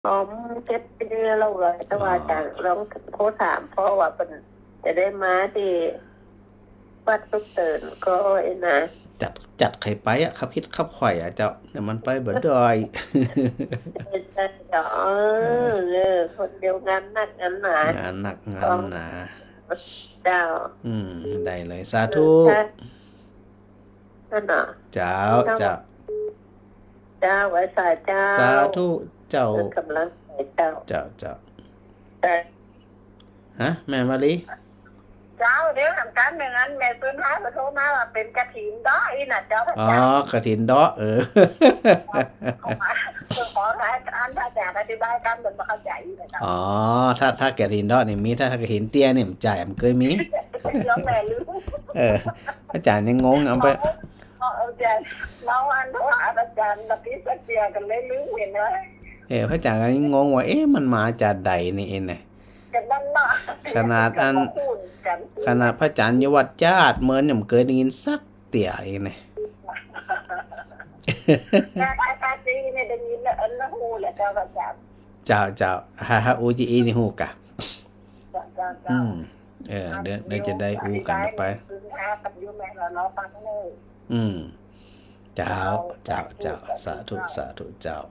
หอมเก็บไปเรื่อยเราเลยแต่อ๋อว่าจะลองโทรถามเพราะว่าเป็นจะได้มาที่วัดสุกเตินก็ไอ้นะจัดจัดใครไปอะครับคิดขับข่อยอะเจ้าเดี๋ยวมันไปเบิดดอยจะเจาะคนเดียวงานหนักงานหนางานหนักงานของหนาเจ้าได้เลยสาธุถ้านั่นน่ะเจ้าถ้าเจ้าเจ้าไว้สายเจ้าสาธุเจ้ากำลังใส่เจ้าเจ้าเจ้าแต่ฮะแม่มาลีเจ้าเดี๋ยวทำการอย่างนั้นแม่ซื้อให้มาโทรมาว่าเป็นกระถิ่นด้อยน่ะเจ้าพระอ๋อเจ้กระถินเดาะขอมาขอให้อันถ้าจะอธิบายกันมันไม่เข้าใจนะเจ้าอ๋อถ้ากระถินเดาะนี่มีถ้ากระถินเตี้ยนี่มันจ่ายมันเคยมีแล้วแม่ลืมเอออาจารย์ยังงงเอาไปเอาใจเราอันโทรหาอาจารย์ตะกี้สักเดียกันเลยลืมเห็นไหมพระอาจารย์ก็ยังงงว่ามันมาจากใดนี่เองเนี่ยกันนั่นเนาะขนาดขนาดพระอาจารย์อยู่วัดญาติเหมือนยังเคยได้ยินสักเตี่ยเองเนี่ยแต่ภาษีเนี่ยได้ยินแล้วอันละหูแหละเจ้าพระเจ้าเจ้าเจ้าฮาอูจีอีนี่ฮูกะเจ้าเดี๋ยวจะได้ฮูกันไปซื้อหากับยูแม่เราล้อฟังเลยเจ้าเจ้าเจ้าสาธุสาธุเจ้า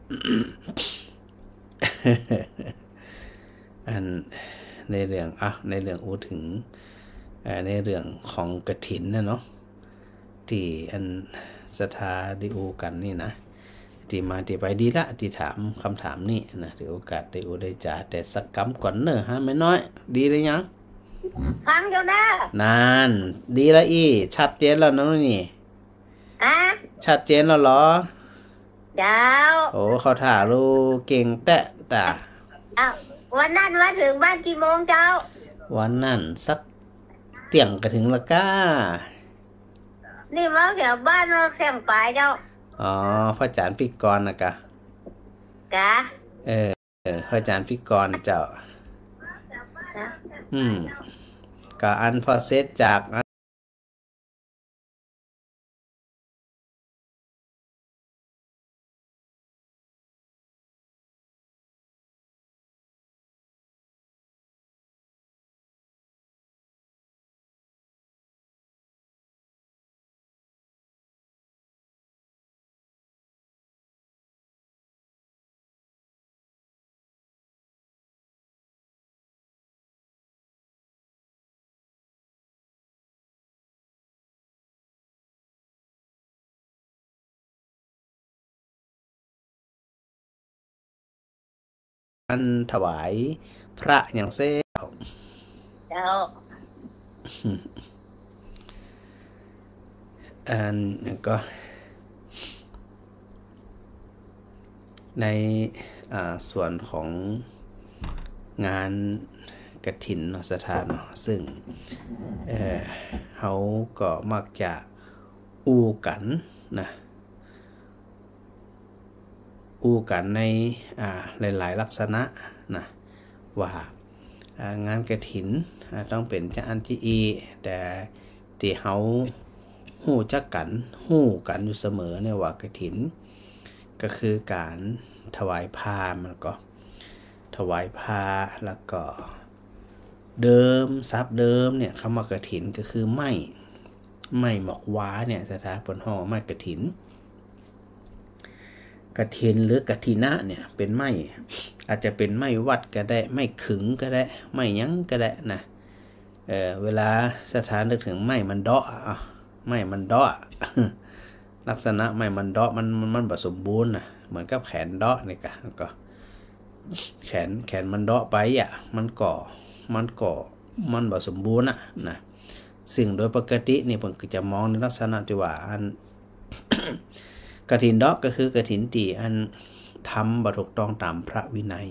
อันในเรื่องในเรื่องอูถึงในเรื่องของกฐินนะเนาะที่อันสถาดิอูกันนี่นะที่มาที่ไปดีละที่ถามคำถามนี่นะถือโอกาสได้อูได้จ่าแต่สักกำก่อนเนอะฮะไม่น้อยดีเลยยังฟังเจ้าหน้านานดีละชัดเจนแล้วนะนี่ชัดเจนแล้วเหรอเจ้าโอ้เขาถ่าลูเก่งแตะวันนั้นมาถึงบ้านกี่โมงเจ้าวันนั้นสักเตี่ยงก็ถึงละก้านี่มาแถวบ้านมาแข่งปลายเจ้าอ๋อพระอาจารย์พิกรนะกะพระอาจารย์พิกรเจ้าก็อันพอเซตจากอันถวายพระอย่างเซ่เจ้าอันก็ในส่วนของงานกฐินสถานซึ่งเขาก็มักจะอู้กันนะอู้กันในหลายๆลักษณะนะว่างานกฐินต้องเป็นจะอันที่แต่ที่เขาหู้จักกันอยู่เสมอเนี่ยว่ากฐินก็คือการถวายผ้ามันก็ถวายผ้าแล้วก็เดิมซับเดิมเนี่ยคำว่ากฐินก็คือไม้หมอกว้าเนี่ยสถาปนห่อไม้กฐินกฐินหรือกฐินะเนี่ยเป็นไม้อาจจะเป็นไม้วัดก็ได้ไม้ขึงก็ได้ไม้ยั้งก็ได้นะเวลาสถานนึกถึงไม้มันเดาะไม้มันเดาะลักษณะไม้มันเดาะมันผสมบูรณ์นะเหมือนกับแขนเดาะนี่ก็แขนมันเดาะไปมันผสมบูรณ์นะสิ่งโดยปกตินี่ผมก็จะมองในลักษณะที่ว่าอันกฐินเดาะก็คือกฐินตีอันทำบถูกต้องตามพระวินัย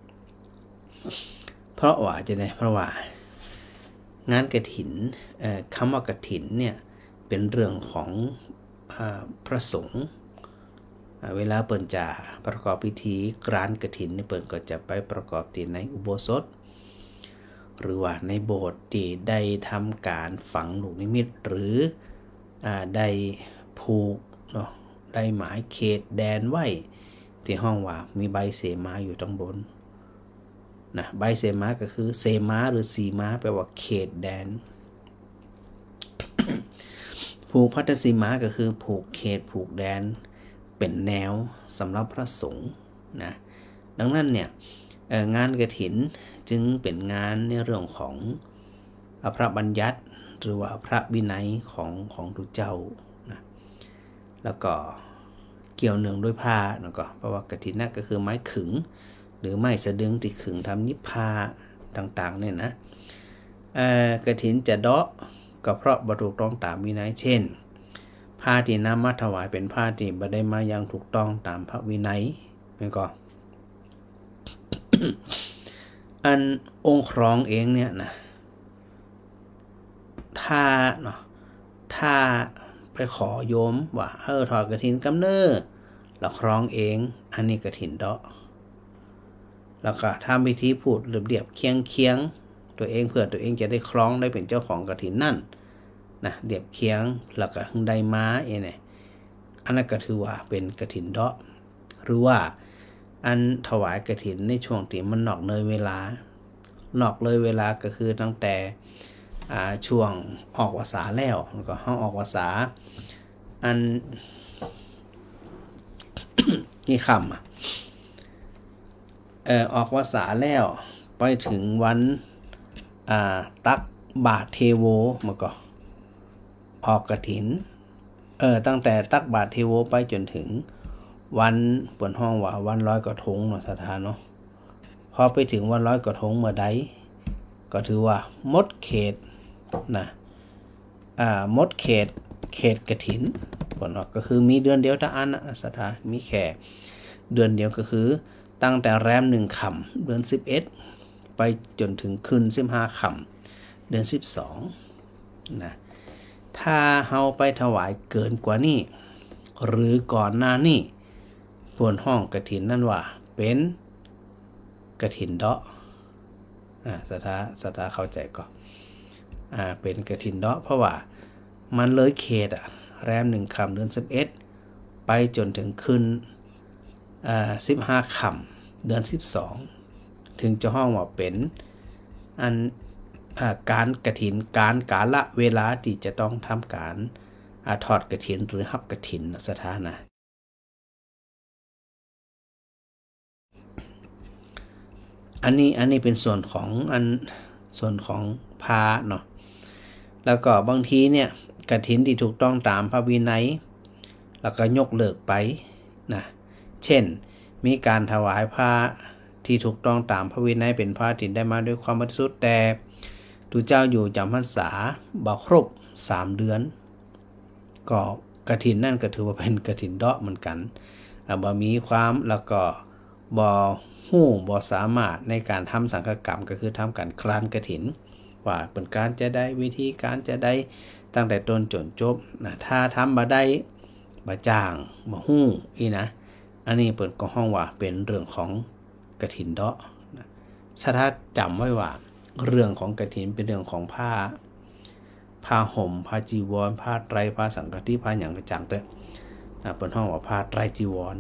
เพราะว่างานกฐินคำว่ากฐินเนี่ยเป็นเรื่องของพระสงฆ์เวลาเปิ่นจะประกอบพิธีกรานกฐินเปิ่นก็จะไปประกอบที่ในอุโบสถหรือว่าในโบสถ์ที่ได้ทำการฝังลูกนิมิตหรือได้ผูกเนาะได้หมายเขตแดนไว้ที่ห้องว่ามีใบเสมาอยู่ตรงบนนะใบเสมาก็คือเสมาหรือสีมาแปลว่าเขตแดน ผูกพัทธสีมาก็คือผูกเขตผูกแดนเป็นแนวสำหรับพระสงฆ์นะดังนั้นเนี่ยงานกฐินจึงเป็นงานในเรื่องของพระบัญญัติหรือว่าพระวินัยของทุกเจ้านะแล้วก็เกี่ยวเนื่องด้วยผ้าแล้วก็เพราะว่ากฐินนั่นก็คือไม้ขึงหรือไม้สะดึงที่ขึงทำยิบผ้าต่างๆเนี่ยนะกฐินจะเดาะก็เพราะบ่ถูกต้องตามวินัยเช่นผ้าที่นำมาถวายเป็นผ้าที่บ่ได้มาอย่างถูกต้องตามพระวินัยเป็นก็ อันองค์ครองเองเนี่ยนะถ้าไปขอโยมว่าถอดกฐินกำเนิดแล้วครองเองอันนี้กฐินเดาะแล้วก็ทำพิธีพูดเรียบๆเคียงตัวเองเพื่อตัวเองจะได้ครองได้เป็นเจ้าของกฐินนั่นนะเรียบเคียงแล้วก็ได้ม้าเนี่ยอันนั้นก็ถือว่าเป็นกฐินเดาะหรือว่าอันถวายกฐินในช่วงที่มันนอกเลยเวลาก็คือตั้งแต่ช่วงออกพรรษาแล้วก็ห้องออกพรรษาอัน กี่คำออกพรรษาแล้วไปถึงวันตักบาตรเทโวมาก็ออกกฐินตั้งแต่ตักบาตรเทโวไปจนถึงวันเปิดห้องว่าวันลอยกระทงเนาะสถานเนาะพอไปถึงวันลอยกระทงเมื่อใดก็ถือว่าหมดเขตนะหมดเขตกฐินผลออกก็คือมีเดือนเดียวถ้าอันนะสถานมีแค่เดือนเดียวก็คือตั้งแต่แรม1ค่ำเดือน11ไปจนถึงคืน15ค่ำเดือน12นะถ้าเฮาไปถวายเกินกว่านี้หรือก่อนหน้านี้บนห้องกฐินนั่นว่าเป็นกฐินเดาะสถาเข้าใจก็เป็นกฐินเดาะเพราะว่ามันเลยเขตแรม1ค่ำเดือน11ไปจนถึงคืน15ค่ำเดือน12ถึงจะห้องว่าเป็นอันการกฐินกาละเวลาที่จะต้องทำการถอดกฐินหรือหับกฐินสถานะอันนี้เป็นส่วนของพาเนาะแล้วก็บางทีเนี่ยกฐินที่ถูกต้องตามพระวินัยแล้วก็ยกเลิกไปนะเช่นมีการถวายผ้าที่ถูกต้องตามพระวินัยเป็นผ้าที่ได้มาด้วยความบริสุทธิ์แต่ดูเจ้าอยู่จำพรรษาบ่ครบ3เดือนก็กฐินนั่นก็ถือว่าเป็นกฐินเดาะเหมือนกันบ่มีความแล้วก็บ่สามารถในการทำสังฆกรรมก็คือทำการคลานกฐินว่าเป็นการจะได้วิธีการจะได้ตั้งแต่ต้นจนจบนะถ้าทำบ่ได้บ่จ้างบ่ฮู้อีนะอันนี้เปิดก็ห้องว่าเป็นเรื่องของกฐินเดาะนะถ้าจำไว้ว่าเรื่องของกฐินเป็นเรื่องของผ้าห่มผ้าจีวรผ้าไตรผ้าสังฆทิผ้าอย่างกระจังเด้อเปิดห้องว่าผ้าไตรจีวร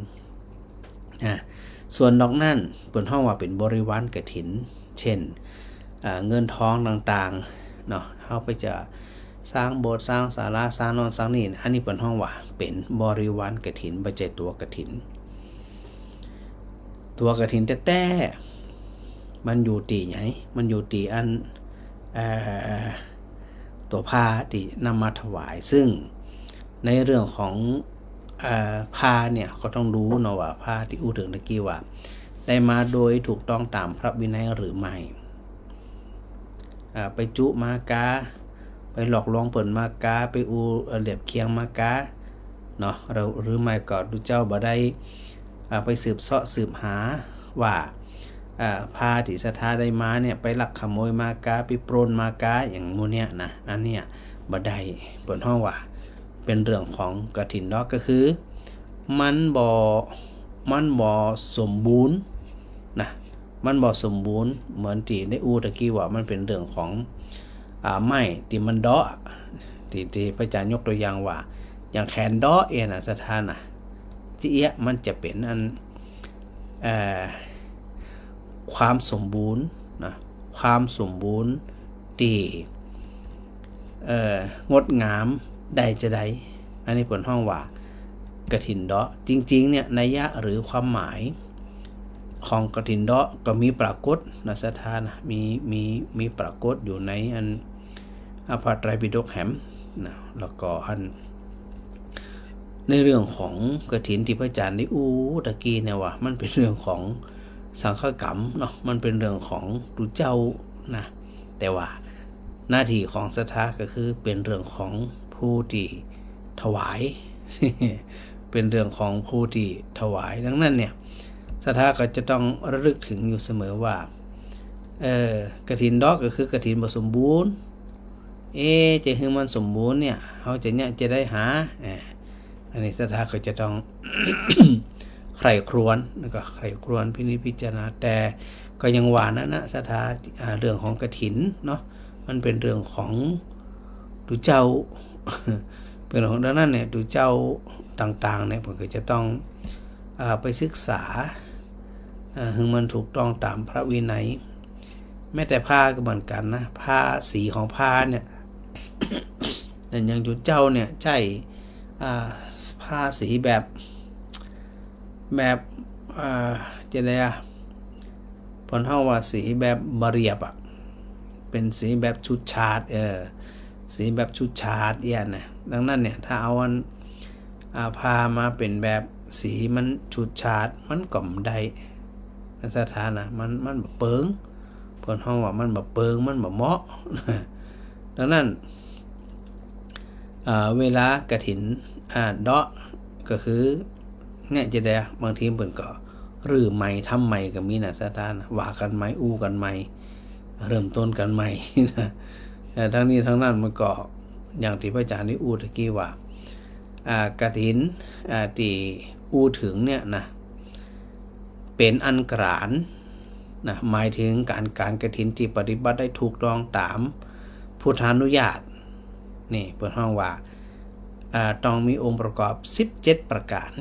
ส่วนนอกนั้นเปิดห้องว่าเป็นบริวารกฐินเช่นเงินทองต่างๆเนาะเฮาไปจะสร้างโบสถ์สร้างศาลาสร้างนอนสร้างนี่อันนี้เปิดห้องว่าเป็นบริวารกฐินบ่ใช่ตัวกฐินแต่มันอยู่ตีไหนมันอยู่ตีอันตัวผ้าที่นำมาถวายซึ่งในเรื่องของผ้าเนี่ยก็ต้องรู้เนาะว่าผ้าที่อู้ถึงตะกี้ว่าได้มาโดยถูกต้องตามพระวินัยหรือไม่ไปจุมากาไปหลอกลวงเปิ่นมากาไปอูเหลียบเคียงมากาเนาะหรือไม่ก็ดูเจ้าบ่ได้ไปสืบเสาะสืบหาว่าผ้าที่ศรัทธาได้มาเนี่ยไปลักขโมยมากาไปปล้นมากาอย่างมูเนี่ยนะอันเนี้ยบ่ได้เปิ่นห้องว่าเป็นเรื่องของกฐินเนาะก็คือมันบ่สมบูรณ์นะมันบ่สมบูรณ์เหมือนที่ได้อู้ตะกี้ว่ามันเป็นเรื่องของไม้ที่มันเดาะที่พระอาจารย์ยกตัวอย่างว่าอย่างแขนเดาะนะสถานะที่มันจะเป็นอันความสมบูรณ์นะความสมบูรณ์ที่งดงามใดจะใดอันนี้ผลห้องว่ากฐินเดาะจริงๆเนี่ยนัยยะหรือความหมายของกฐินเดาะก็มีปรากฏนะสถานมีปรากฏอยู่ในอันพระไตรปิฎกแหมนะแล้วก็อันในเรื่องของกฐินที่พระอาจารย์ได้ตะกี้เนี่ยว่ามันเป็นเรื่องของสังฆกรรมเนาะมันเป็นเรื่องของดูเจ้านะแต่ว่าหน้าที่ของศรัทธาก็คือเป็นเรื่องของผู้ที่ถวาย เป็นเรื่องของผู้ที่ถวายดังนั้นเนี่ยศรัทธาก็จะต้องระลึกถึงอยู่เสมอว่ากฐินเดาะก็คือกฐินบ่สมบูรณ์จะให้มันสมบูรณ์เนี่ยเขาจะได้หาอันนี้ศรัทธาก็จะต้อง ใคร่ครวญแล้วก็ใคร่ครวญพินิจพิจารณาแต่ก็ยังว่านะศรัทธาเรื่องของกฐินเนาะมันเป็นเรื่องของดูเจ้า เป็นเรื่องของดังนั้นเนี่ยดูเจ้าต่างๆเนี่ยผมก็จะต้องไปศึกษาให้มันถูกต้องตามพระวินัยแม้แต่ผ้าก็เหมือนกันนะผ้าสีของผ้าเนี่ย อย่างดูเจ้าเนี่ยใช่ผ้าสีแบบจะได้ผลเท่าว่าสีแบบบาเรียบเป็นสีแบบชุดชาดสีแบบชุดชาดนะดังนั้นเนี่ยถ้าเอาพามาเป็นแบบสีมันชุดชาดมันก็ไม่ได้สถานะมันแบบเปิงผลเท่าว่ามันแบบเปิงมันแบบเหมาะ ดังนั้นเวลากฐินเดาะก็คือเนี่ยจะได้บางทีเปิ่นก็หรือใหม่ทำใหม่ก็มีนะสถานะว่ากันใหม่กันใหม่เริ่มต้นกันใหม่นะแต่ทั้งนี้ทั้งนั้นมันก็อย่างที่พระอาจารย์ได้ตะกี้ว่ากฐินที่ถึงเนี่ยนะเป็นอันกรานนะหมายถึงการกฐินที่ปฏิบัติได้ถูกต้องตามพุทธานุญาตนี่เปิดห้องว่าต้องมีองค์ประกอบ17ประการ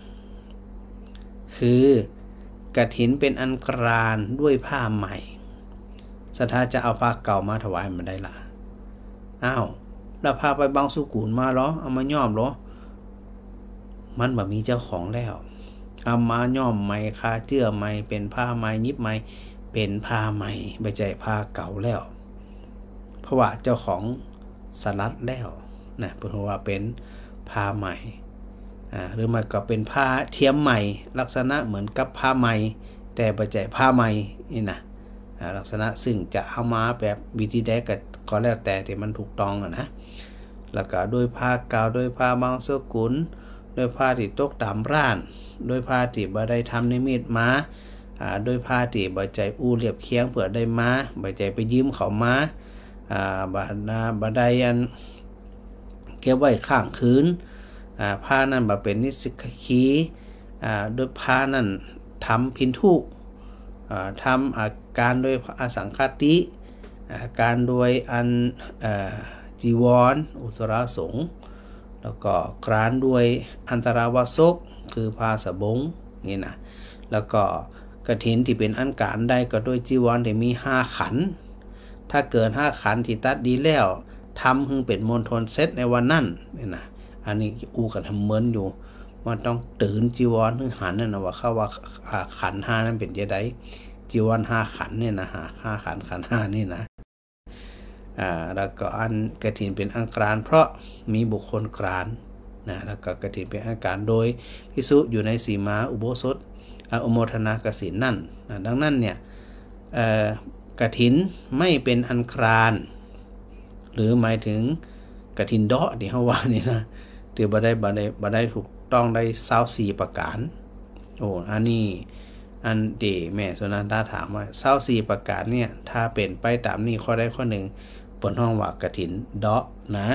คือกฐินเป็นอันกรานด้วยผ้าใหม่ศรัทธาจะเอาผ้าเก่ามาถวายมันได้ล่ะแล้วพาไปบางสุกุลมาเหรอเอามาย้อมเหรอมันแบบมีเจ้าของแล้วเอามาย้อมใหม่คาเจื้อใหม่เป็นผ้าใหม่ยิบใหม่เป็นผ้าใหม่ไม่ใช่ผ้าเก่าแล้วเพราะว่าเจ้าของสลัดแล้วนะเพราะว่าเป็นผ้าใหม่หรือมันก็เป็นผ้าเทียมใหม่ลักษณะเหมือนกับผ้าใหม่แต่ไม่ใช่ผ้าใหม่นี่นะลักษณะซึ่งจะเอามาแบบวิธีใดก็แล้วแต่ที่มันถูกต้องนะแล้วก็ด้วยผ้าเก่าด้วยผ้าบางสกุลด้วยผ้าที่ตกตามร้านด้วยผ้าที่บ่ได้ทำนิมิตมาด้วยผ้าที่บ่ใจเรียบเคียงเผื่อได้มาบ่ใจไปยืมเขามาบ่ได้อันเก็บไว้ข้างคืนผ้านั้นบ่เป็นนิสิกขีด้วยผ้านั้นทำพินทุทำการโดยอสังคติการโดยอันจีวรอุตราสงฆ์แล้วก็การด้วยอันตราวสกคือผ้าสบงนี่นะแล้วก็กฐินที่เป็นอันการได้ก็ด้วยจีวรที่มี5ขันถ้าเกิน5ขันที่ตัดดีแล้วทำให้เป็นมณฑลเซตในวันนั้นนี่นะอันนี้กันทำเหมือนอยู่มันต้องตื่นจีวรถึงหันนั่นนะว่าเข้าว่าขัน5นั้นเป็นยังไงจีวร5ขันเนี่ยนะ5ขันขัน5นี่นะแล้วก็อันกฐินเป็นอันกรานเพราะมีบุคคลกรานนะแล้วก็กฐินเป็นอันกรานโดยภิกษุอยู่ในสีมาอุโบสถอุโมทนากสินนั่นดังนั้นเนี่ยกฐินไม่เป็นอันกรานหรือหมายถึงกฐินเดาะที่เขาว่านี่นะที่บ่ได้ถูกต้องได้24ประการอันนี้อันเดแม่สุนันทาถามว่า24ประการเนี่ยถ้าเป็นไปตามนี้ข้อใดข้อหนึ่งบนห้องว่ากฐินเดาะนะ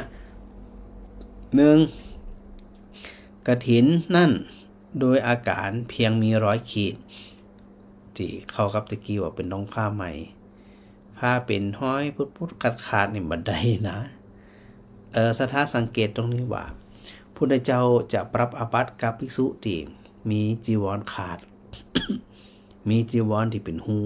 1กฐินนั่นโดยอาการเพียงมี100 ขีดที่เข้ากับตะกี้ว่าเป็นน้องผ้าใหม่ผ้าเป็นห้อยพุดขาดนี่บ่ได้นะสถาสังเกตตรงนี้ว่าพุทธเจ้าจะปรับอาบัติกับภิกษุที่มีจีวรขาดมีจีวรที่เป็นหู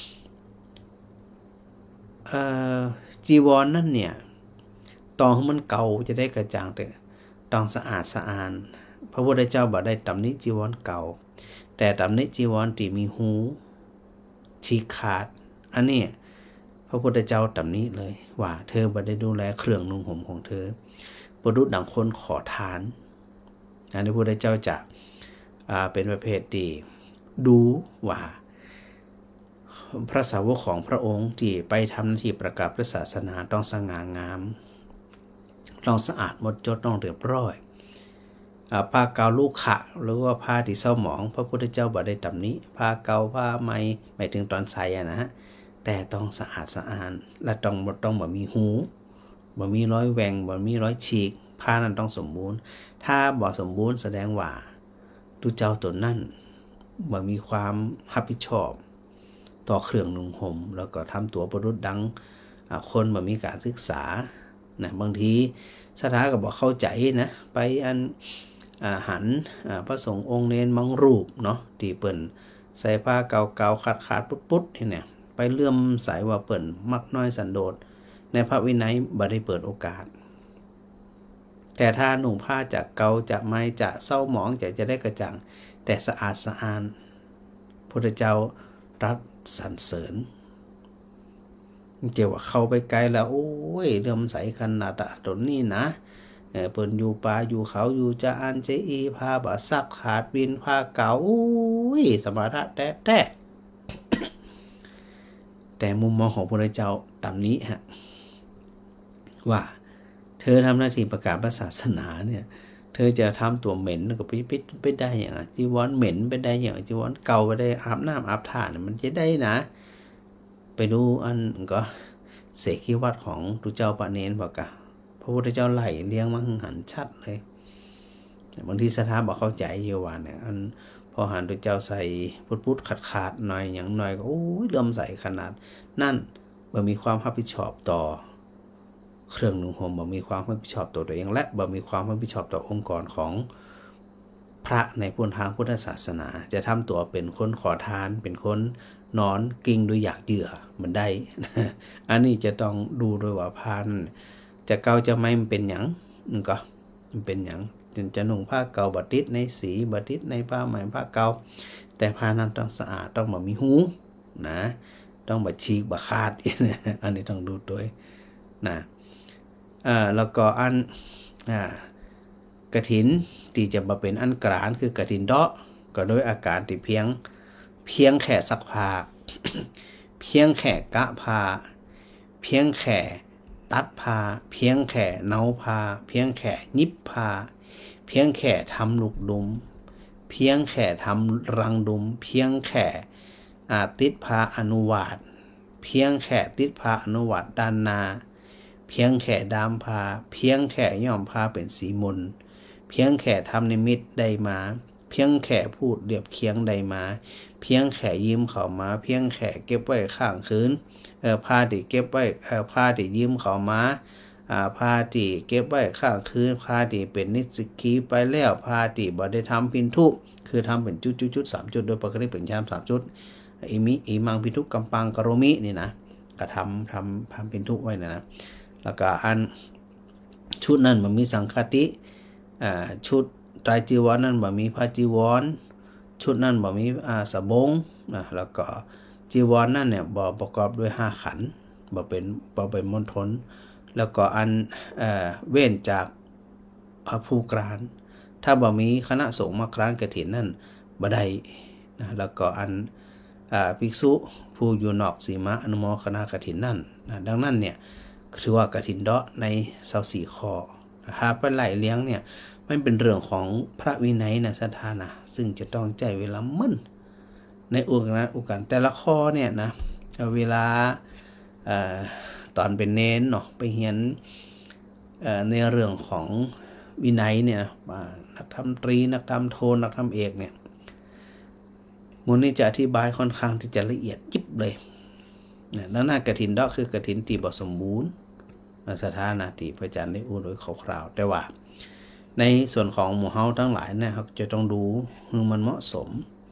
จีวรนั่นเนี่ยตองมันเก่าจะได้กระจ่างแต่ต้องสะอาดสะอานพระพุทธเจ้าบอกได้ตำหนิจีวรเก่าแต่ตำหนิจีวรที่มีหูฉีกขาดอันนี้พระพุทธเจ้าตำหนิเลยว่าเธอบ่ได้ดูแลเครื่องนุ่งห่มของเธอประดุจดังคนขอทานอันนี้พระพุทธเจ้าจะเป็นประเภทที่ดูว่าพระสาวกของพระองค์ที่ไปทำหน้าที่ประกาศพระศาสนาต้องสง่างามต้องสะอาดหมดจดต้องเรียบร้อยผ้าเกาลูกขะหรือว่าผ้าที่เศร้าหมองพระพุทธเจ้าบ่ได้ตำหนิผ้าเกาผ้าไหมหมายถึงตอนใส่นะฮะแต่ต้องสะอาดสะอ้านและต้องบ่มีหูบ่มีร้อยแหว่งบ่มีร้อยฉีกผ้านั้นต้องสมบูรณ์ถ้าบ่สมบูรณ์แสดงว่าดูเจ้าตนนั้นบ่มีความรับผิดชอบต่อเครื่องนุ่งห่มแล้วก็ทำตัวประดุจดังคนบ่มีการศึกษานะบางทีสถาก็บอกเข้าใจนะไปหันพระสงฆ์องค์เนนมังรูปเนาะที่เปิ่นใส่ผ้าเก่าๆขาดปุ๊ดๆเนี่ยไปเลื่อมสายว่าเปิ่นมักน้อยสันโดษในพระวินัยบ่ได้เปิดโอกาสแต่ถ้าหนุ่งผ้าจากเก่าจากไม้จะเศร้าหมองจะได้กระจ่างแต่สะอาดสะอ้านพุทธเจ้ารับสรรเสริญเกี่ยวว่าเข้าไปไกลแล้วโอ้ยเลื่อมใสขนาดตนนี้นะเปิ้นอยู่ป่าอยู่เขาอยู่จะอันเจอีพาบ่ซักขาดวินพาเก่าสมถะแท้แต่มุมมองของพระเจ้าตามนี้ฮะว่าเธอทำหน้าที่ประกาศศาสนาเนี่ยเธอจะทำตัวเหม็นก็ไปได้อย่างจีวรเหม็นไปได้อย่างจีวรเก่าไปได้อาบน้ำอาบท่ามันจะได้นะไปดูอันก็เสกีวัดของตุเจ้าปะเนนบอกกะพระพุทธเจ้าไล่เลี้ยงมาหันชัดเลยบางทีสถาบอกเข้าใจเยาวันเนี่ยอันพอหันตุเจ้าใส่พุดขาดหน่อยอย่างหน่อยก็โอ้ยเริ่มใส่ขนาดนั่นบ่มีความรับผิดชอบต่อเครื่องนุ่งห่มบ่มีความรับผิดชอบต่อตัวเองและบ่มีความรับผิดชอบต่อองค์กรของพระในพุทธทางพุทธศาสนาจะทำตัวเป็นคนขอทานเป็นคนนอนกิ่งด้วยอยากเหยื่อมันได้ อันนี้จะต้องดูด้วยว่าพานจะเก่าจะไม่มันเป็นหยังก็มันเป็นหยังจะนุ่งผ้าเก่าบัดติดในสีบัดติดในผ้าใหม่ผ้าเก่าแต่ผ้านั้นต้องสะอาดต้องบ่มีหูนะต้องบ่ฉีกบ่ขาด อันนี้ต้องดูด้วยนะแล้วก็อันกฐินที่จะมาเป็นอันกลางคือกฐินเดาะก็โดยอาการที่เพียงแค่ซักผ้า เพียงแค่กะผ้าเพียงแค่ตัดผ้าเพียงแค่เนาผ้าเพียงแค่ยิบผ้าเพียงแค่ทำลูกดุมเพียงแค่ทำรังดุมเพียงแค่ติดผ้าอนุวาตเพียงแค่ติดผ้าอนุวาตด้านหน้าเพียงแค่ดามผ้าเพียงแค่ย้อมผ้าเป็นสีมนเพียงแค่ทำนิมิตได้มาเพียงแค่พูดเรียบเคียงได้มาเพียงแค่ยิ้มเข้ามาเพียงแค่เก็บไว้ข้างคืนผ้าที่เก็บไว้ผ้าที่ยิ้มเข้ามาผ้าที่เก็บไว้ข้างคืนผ้าที่เป็นนิสกีไปแล้วผ้าที่บ่ได้ทำพินทุคือทำเป็นจุดๆ3จุดโดยปกติเป็นชาม3จุดอิมังพินทุกัมปังกโรมินี่นะก็ทำพินทุไว้นะแล้วก็อันชุดนั้นมันมีสังฆติชุดไตรจีวรนั้นบ่มีผ้าจีวรชุดนั้นบ่มีสบงแล้วก็จีวรนั่นเนี่ยบ่ประกอบด้วย5ขันธ์บ่เป็นมณฑลแล้วก็อันเว้นจากผู้กรานถ้าบ่มีคณะสงฆ์มากรานกฐินนั่นบ่ได้นะแล้วก็อันภิกษุผู้อยู่นอกสีมะอนุโมทนากฐินนั่นนะดังนั้นเนี่ยถือว่ากฐินเดาะใน24ข้อถ้าไปไล่เลี้ยงเนี่ยมันเป็นเรื่องของพระวินัยนะสถานะซึ่งจะต้องใจเวลามั่นในอุกันแต่ละข้อเนี่ยนะเวลาตอนเป็นเน้นเนาะไปเรียนในเรื่องของวินัยเนี่ยนักธรรมตรีนักธรรมโทนักธรรมเอกเนี่ยมูลนี้จะอธิบายค่อนข้างที่จะละเอียดยิบเลยดังนั้นกฐินเดาะคือกฐินที่บ่สมบูรณ์สถานะที่พระอาจารย์ได้อู้โดยคร่าวๆแต่ว่าในส่วนของหมู่เฮาทั้งหลายนะครับจะต้องดูมันเหมาะสม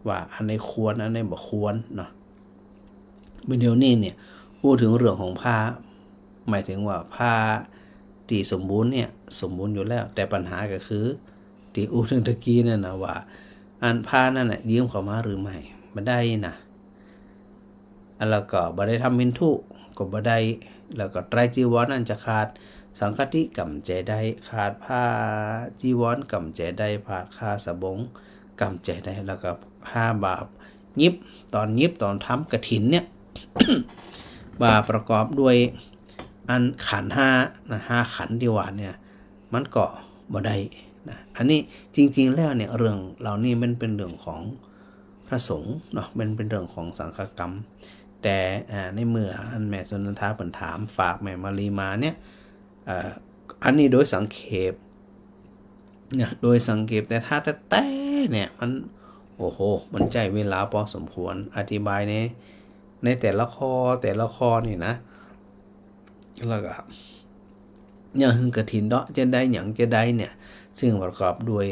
ว่าอันไหนควรอันไหนบ่ควรเนาะเดี๋ยวนี้เนี่ยพูดถึงเรื่องของผ้าหมายถึงว่าผ้าที่สมบูรณ์เนี่ยสมบูรณ์อยู่แล้วแต่ปัญหาก็คือที่อู้ถึงตะกี้นั่นนะว่าอันผ้านั่นน่ะยืมเข้ามาหรือไม่บ่ได้นะแล้วก็บ่ได้ทำมินทุก็บ่ได้แล้วก็ไตรจีวรนั่นจะขาดสังฆติกำใจได้ขาดผ้าจีวรกำใจได้ขาดค่าสบงกำใจได้แล้วก็ผ้าบาปยิบตอนทำกฐินเนี่ย บาประกอบด้วยอันขันห้านะ5ขันที่ว่าเนี่ยมันก็บ่ได้นะอันนี้จริงๆแล้วเนี่ยเรื่องเหล่านี้มันเป็นเรื่องของพระสงฆ์เนาะมันเป็นเรื่องของสังฆกรรมแต่ในเมื่ออันแม่สุนันทาเปิ่นถามฝากแม่มารีมาเนี่ยอันนี้โดยสังเขปเนี่ยโดยสังเขปแต่ถ้าแต่เนี่ยมันโอ้โหมันใจเวลาพอสมควรอธิบายในแต่ละข้อนี่นะแล้วก็อย่างกฐินเนาะจะได้อย่างจะได้เนี่ยซึ่งประกอบด้วย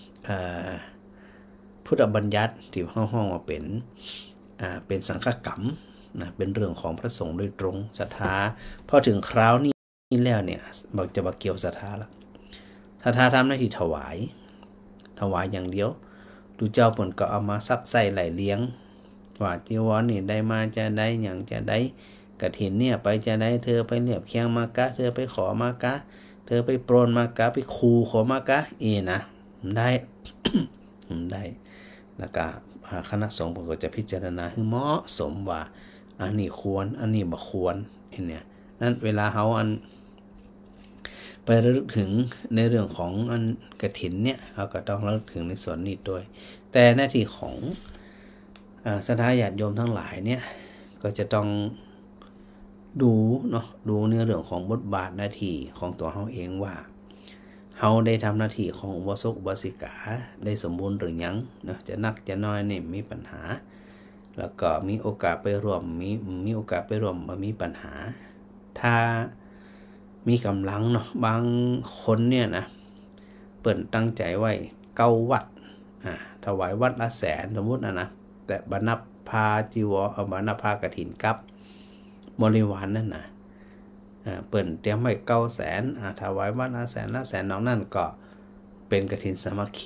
พุทธบัญญัติที่ห้องว่าเป็นสังฆกรรมนะเป็นเรื่องของพระสงฆ์โดยตรงศรัทธาพอถึงคราวนี้แล้วเนี่ยบอกจะมาเกี่ยวศรัทธาละศรัทธาทำหน้าที่ถวายอย่างเดียวดูเจ้าเปิ่นก็เอามาซักใส่ไหลเลี้ยงว่าจีวรนี่ได้มาจะได้อย่างจะได้กฐินเนี่ยไปจะได้เธอไปเรียบเคียงมากะเธอไปขอมากะเธอไปปรนมากะไปคูขอมากะนะได้ ได้แล้วก็คณะสงฆ์ก็จะพิจารณาให้เหมาะสมว่าอันนี้ควรอันนี้บ่ควรเนี่ยนั้นเวลาเฮาอันไประลึกถึงในเรื่องของอันกฐินเนี่ยเราก็ต้องระลึกถึงในส่วนนี้ด้วยแต่หน้าที่ของศรัทธาญาติโยมทั้งหลายเนี่ยก็จะต้องดูเนาะดูในเรื่องของบทบาทหน้าที่ของตัวเฮาเองว่าเฮาได้ทำหน้าที่ของอุบาสกอุบาสิกาได้สมบูรณ์หรือยังเนาะจะนักจะน้อยนี่มีปัญหาแล้วก็มีโอกาสไปร่วมมีโอกาสไปร่วมมีปัญหาถ้ามีกำลังเนาะบางคนเนี่ยนะเปิ่นตั้งใจไว้9วัดถวายวัดละแสนสมมุตินะแต่บรรณพาจีวรบรรณพากฐินกับบริวารนั่นนะเปิ่นเตรียมไว้900,000ถวายวัดละแสนน้องนั่นก็เป็นกฐินสามัคคี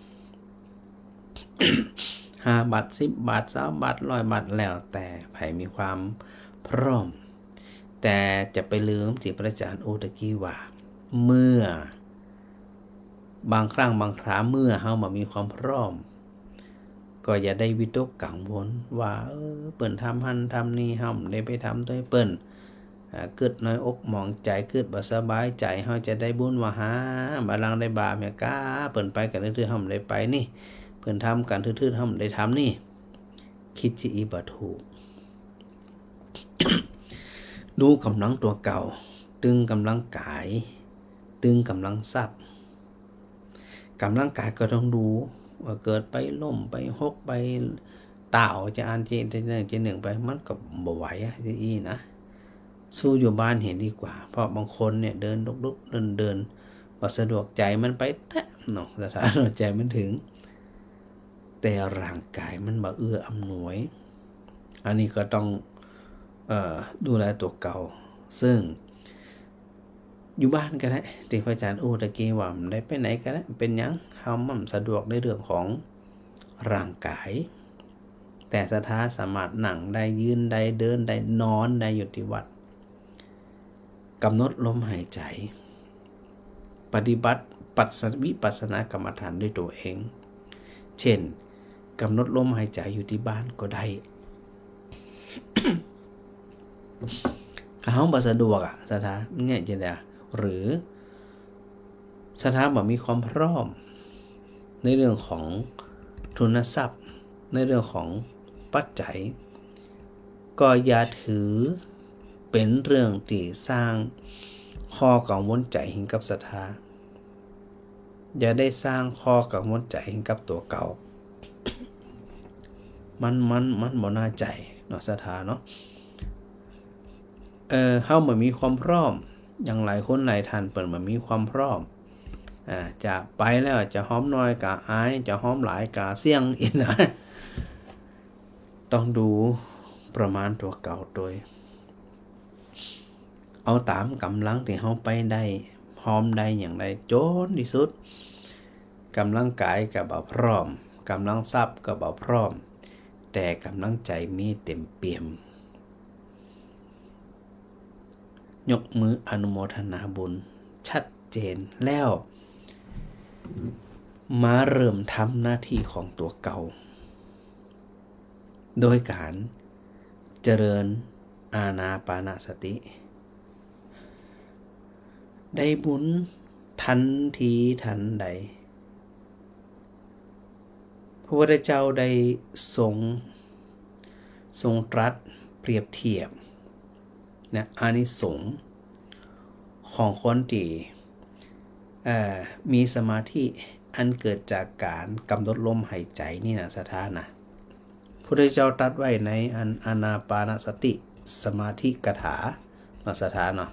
5 บาท 10 บาท 3 บาท 100 บาทแล้วแต่ไผมีความพร้อมแต่จะไปลืมที่พระอาจารย์โอตะกี้ว่าเมื่อบางครั้งบางคราเมื่อเฮามามีความพร้อมก็อย่าได้วิตกกังวลว่าเปิ้นทำหันทำนี่เฮาได้ไปทำด้วยเปิ้นเกิดน้อยอกหมองใจเกิดบ่สบายใจเฮาจะได้บุญว่าหาบาลังได้บาปแม่กาเปิ้นไปกันทื่อๆเฮาได้ไปนี่เปิ้นทำกันทื่อๆเฮาได้ทำนี่คิดสิอีบ่ถูก ดูกำลังตัวเก่าตึงกำลังกายตึงกำลังทรัพย์กำลังกายก็ต้องดูว่าเกิดไปล้มไปหกไปต่าวจะอ่านเจหนึ่งไปมันก็บ่ไหวอีนะสู้อยู่บ้านเห็นดีกว่าเพราะบางคนเนี่ยเดินลุกๆเดินว่าสะดวกใจมันไปแตะเนาะสถานใจมันถึงแต่ร่างกายมันบ่เอื้ออำนวยอันนี้ก็ต้องดูแลตัวเก่าซึ่งอยู่บ้านก็ได้ที่พระอาจารย์ตะกี้ว่าได้ไปไหนก็ได้เป็นหยังเฮามั่นสะดวกในเรื่องของร่างกายแต่ศรัทธาสามารถนั่งได้ยืนได้เดินได้นอนได้อยู่ที่วัดกำหนดลมหายใจปฏิบัติวิปัสสนากรรมฐานด้วยตัวเองเช่นกำหนดลมหายใจอยู่ที่บ้านก็ได้ เขาบ่สะดวกศรัทธาเนี่ยจะได้หรือศรัทธาบ่มีความพร้อมในเรื่องของทุนทรัพย์ในเรื่องของปัจจัยก็อย่าถือเป็นเรื่องที่สร้างข้อกังวลใจให้กับศรัทธาอย่าได้สร้างข้อกังวลใจให้กับตัวเก่ามันบ่น่าใจเนาะศรัทธาเนาะเฮาบ่มีความพร้อมอย่างหลายคนหลายท่านเปิ่นบ่มีความพร้อมจะไปแล้วจะหอมน้อยกะอายจะหอมหลายกะเสี่ยงอีกนะต้องดูประมาณตัวเก่าโดยเอาตามกำลังที่เฮาไปได้พร้อมได้อย่างไรจนที่สุดกำลังกายก็บ่พร้อมกำลังทรัพย์ก็บ่พร้อมแต่กำลังใจมีเต็มเปี่ยมยกมืออนุโมทนาบุญชัดเจนแล้วมาเริ่มทำหน้าที่ของตัวเก่าโดยการเจริญอานาปานสติได้บุญทันทีทันใดพระพุทธเจ้าได้ทรงตรัสเปรียบเทียบนะอานิสงส์ของคนที่มีสมาธิอันเกิดจากการกำหนดลมหายใจนี่นะสถานะพระพุทธเจ้าตรัสไว้ในอานาปานสติสมาธิกถาสถานะ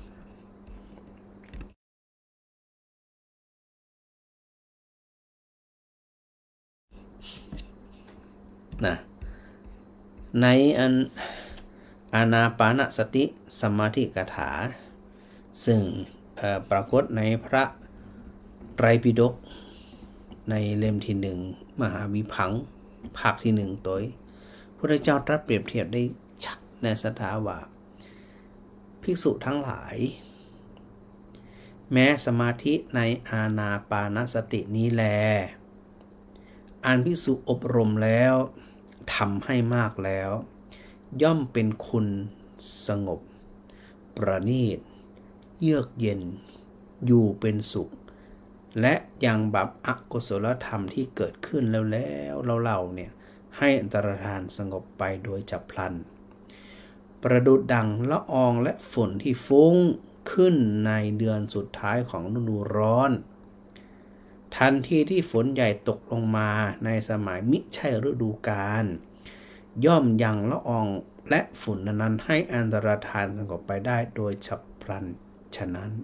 ในอานาปานสติสมาธิกถาซึ่งปรากฏในพระไตรปิฎกในเล่มที่1มหาวิภังค์ภาคที่1ตัวพระเจ้าตรัสเปรียบเทียบได้ชัดในสถาว่าภิกษุทั้งหลายแม้สมาธิในอานาปานสตินี้แลอันภิกษุอบรมแล้วทำให้มากแล้วย่อมเป็นคุณสงบประณีตเยือกเย็นอยู่เป็นสุขและยังบับอกุศลธรรมที่เกิดขึ้นแล้วเราเนี่ยให้อันตรธานสงบไปโดยฉับพลันประดุจดังละอองและฝนที่ฟุ้งขึ้นในเดือนสุดท้ายของฤดูร้อนทันทีที่ฝนใหญ่ตกลงมาในสมัยมิใช่ฤดูกาลย่อมยังละอองและฝุ่นนั้นให้อันตรธานสงบไปได้โดยฉับพลันฉะนั้น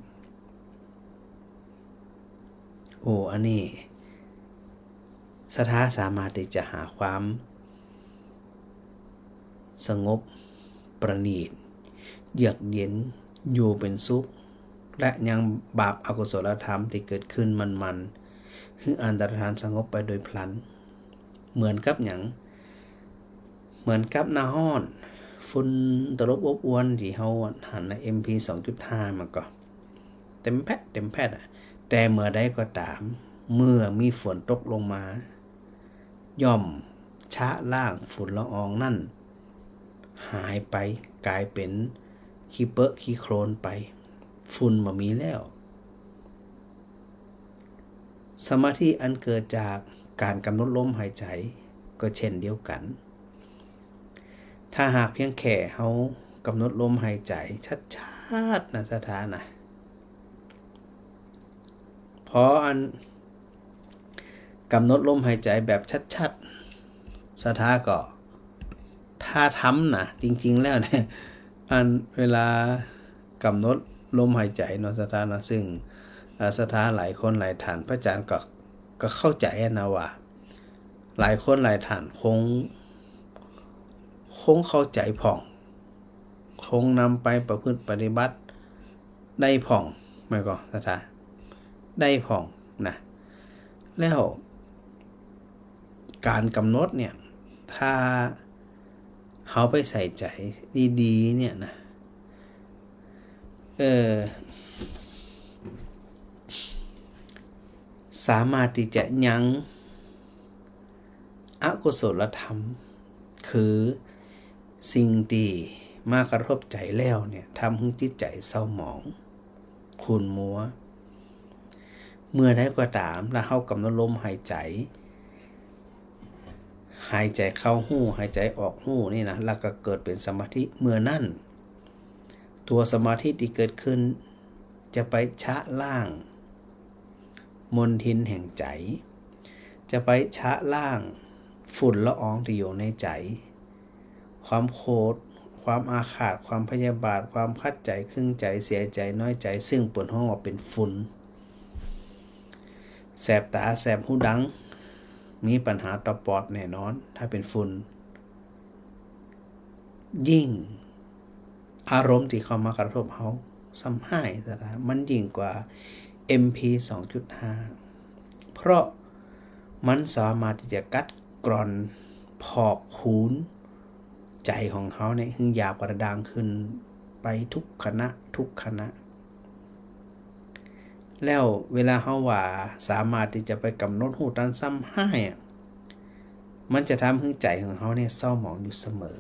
อันนี้สถาสามารถที่จะหาความสงบประณีตเยือกเย็นอยู่เป็นสุขและยังบาปอกุศลธรรมที่เกิดขึ้นมันคืออันตรธานสงบไปโดยพลันเหมือนกับหน้าห้อนฝุ่นตลบอบอวนที่เฮาหันใน MP 2.5 มาก็เต็มแพทแต่เมื่อใดก็ตามเมื่อมีฝนตกลงมาย่อมชะล้างฝุ่นละอองนั่นหายไปกลายเป็นขี้เปอะขี้โคลนไปฝุ่นบ่มีแล้วสมาธิอันเกิดจากการกำหนดลมหายใจก็เช่นเดียวกันถ้าหากเพียงแค่เฮากำหนดลมหายใจชัดๆนะสถานะพออันกำหนดลมหายใจแบบชัดๆสถาก็ถ้าทำนะจริงๆแล้วเนี่ยอันเวลากำหนดลมหายใจเนาะสถานะซึ่งสถาหลายคนหลายท่านพระอาจารย์ก็เข้าใจนะว่าหลายคนหลายท่านคงเข้าใจผ่องคงนำไปประพฤติปฏิบัติได้ผ่องไม่ก็สถาได้ผ่องนะแล้วการกำหนดเนี่ยถ้าเขาไปใส่ใจดีๆเนี่ยนะสามารถที่จะยั้งอกุศลธรรมคือสิ่งที่มากระทบใจแล้วเนี่ยทำให้จิตใจเศร้าหมองขุ่นมัวเมื่อใดก็ตามแล้วเฮากำหนดลมหายใจเข้าหู้หายใจออกหู้นี่นะแล้วก็เกิดเป็นสมาธิเมื่อนั้นตัวสมาธิที่เกิดขึ้นจะไปชะล้างมลทินแห่งใจจะไปชะล้างฝุ่นละอองที่อยู่ในใจความโกรธความอาฆาตความพยาบาทความคัดใจครึ่งใจเสียใจน้อยใจซึ่งปนห้องว่าเป็นฝุ่นแสบตาแสบหูดังมีปัญหาต่อปอดแน่นอนถ้าเป็นฝุ่นยิ่งอารมณ์ที่เข้ามากระทบเขาซ้ำให้ซะนะมันยิ่งกว่า MP 2.5 เพราะมันสามารถที่จะกัดกร่อนพอกหูนใจของเขาเนี่ยหึงหยาบกระด้างขึ้นไปทุกขณะแล้วเวลาเขาว่าสามารถที่จะไปกำหนดหูตันซ้ำให้มันจะทำให้ใจของเขาเนี่ยเศร้าหมองอยู่เสมอ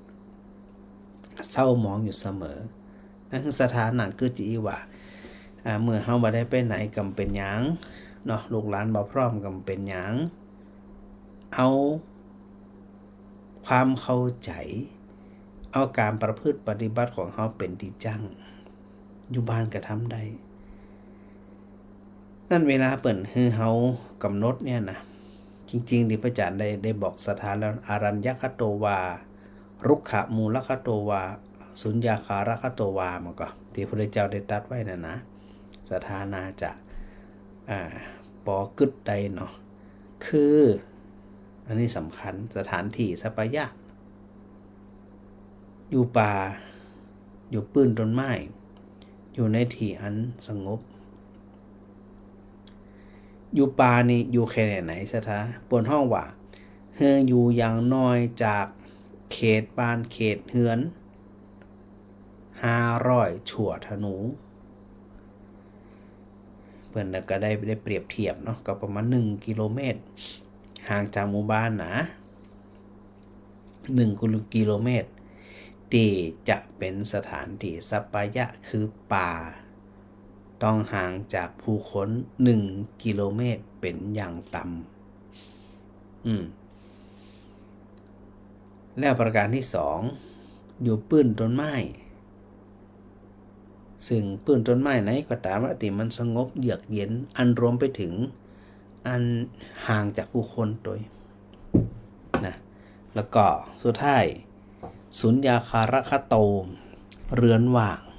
นั่นคือสถานะคือจีว่าเมื่อเขาบ่ได้ไปไหนกำเป็นหยังเนาะลูกหลานบ่พร้อมกำเป็นหยังเอาความเข้าใจเอาการประพฤติปฏิบัติของเขาเป็นที่จังอยู่บ้านก็ทำได้นั่นเวลาเปิ่นคือเฮากำหนดเนี่ยนะจริงๆที่พระอาจารย์ได้บอกสถานแล้วอารัญญคโตวารุกขมูลคโตวาสุญญาคารคโตวามันก็ที่พระพุทธเจ้าได้ตรัสไว้นะสถานาจะปอกึดใดเนาะคืออันนี้สำคัญสถานที่สัปยะอยู่ป่าอยู่ปื้นต้นไม้อยู่ในที่อันสงบอยู่ป่านี่อยู่แค่ไหนซะท้าปนห้องว่าเฮืออยู่อย่างน้อยจากเขตบ้านเขตเฮือน500ชั่วธนูเพิ่นก็ได้เปรียบเทียบเนาะก็ประมาณ1กิโลเมตรห่างจากหมู่บ้านนะ1กิโลเมตรที่จะเป็นสถานที่สัปปายะคือป่าต้องห่างจากผู้คน1กิโลเมตรเป็นอย่างต่ำแล้วประการที่2อยู่ปื้นต้นไม้ซึ่งปื้นต้นไม้ไหนก็ตามที่มันสงบเยือกเย็นอันรวมไปถึงอันห่างจากผู้คนโดยนะแล้วก็สุดท้ายสุญญาคารคโตเรือนว่าง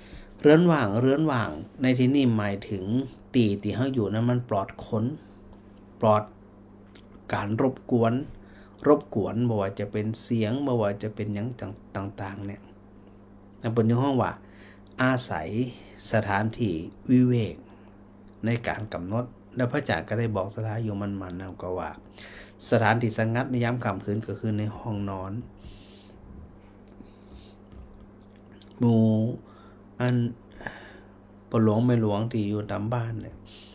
ในที่นี้หมายถึงตีที่เขาอยู่นั้นมันปลอดค้นปลอดการรบกวนบ่ว่าจะเป็นเสียงบ่ว่าจะเป็นหยังต่างๆเนี่ยบนห้องว่าอาศัยสถานที่วิเวกในการกำหนดแล้วพระอาจารย์ก็ได้บอกสถานอยู่มันนะก็ว่าสถานที่สงัดในยามค่ำคืนก็คือในห้องนอนหมู่อันปหลวงไม่หลวงที่อยู่ตามบ้านเนี่ย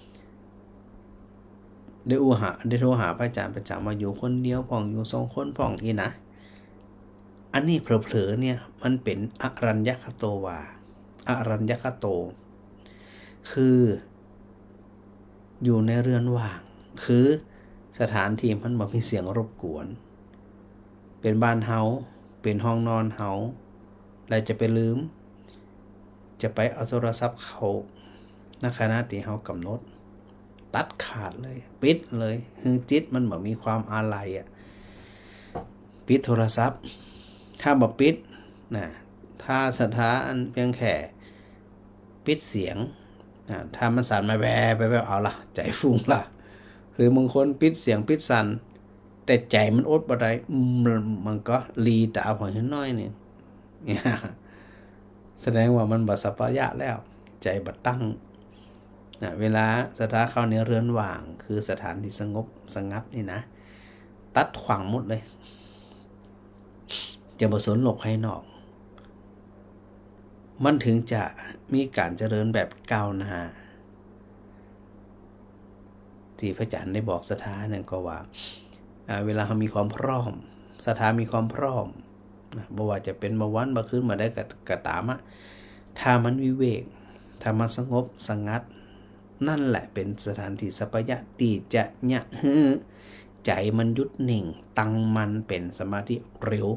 ได้โทรหาพระอาจารย์ประจำมาอยู่คนเดียวพ่องอยู่2คนพ่องอีนะอันนี้เผลอๆเนี่ยมันเป็นอรัญญคโตวาอรัญญคโตคืออยู่ในเรือนว่างคือสถานที่มันบ่มีเสียงรบกวนเป็นบ้านเฮาเป็นห้องนอนเฮาแล้วจะไปลืมจะไปเอาโทรศัพท์เขาณขณะที่เฮากำหนดตัดขาดเลยปิดเลยคือจิตมันบ่มีความอาลัยปิดโทรศัพท์ถ้าบ่ปิดนะถ้าสถานเพียงแค่ปิดเสียงถ้ามันสั่นมาแบเอาละใจฟุ้งละหรือบางคนปิดเสียงปิดสั่นแต่ใจมันอดบ่ได้มันก็ลีตาพอน้อยนี่แสดงว่ามันบัสัปปายะแล้วใจบัดตั้งเวลาสถานเข้าในเรือนว่างคือสถานที่สงบสงัดนี่นะตัดขวางหมดเลยจะบ่สนโลกภายนอกมันถึงจะมีการเจริญแบบก้าวหน้าที่พระอาจารย์ได้บอกสถานนั่นก็ว่าเวลาเขามีความพร้อมสถานมีความพร้อมบ่ว่าจะเป็นมาวันมาคืนมาได้กระตามถ้ามันวิเวกถ้ามันสงบสงัดนั่นแหละเป็นสถานที่สัปยะที่จะยะฮือใจมันหยุดนิ่งตั้งมันเป็นสมาธิเร็ว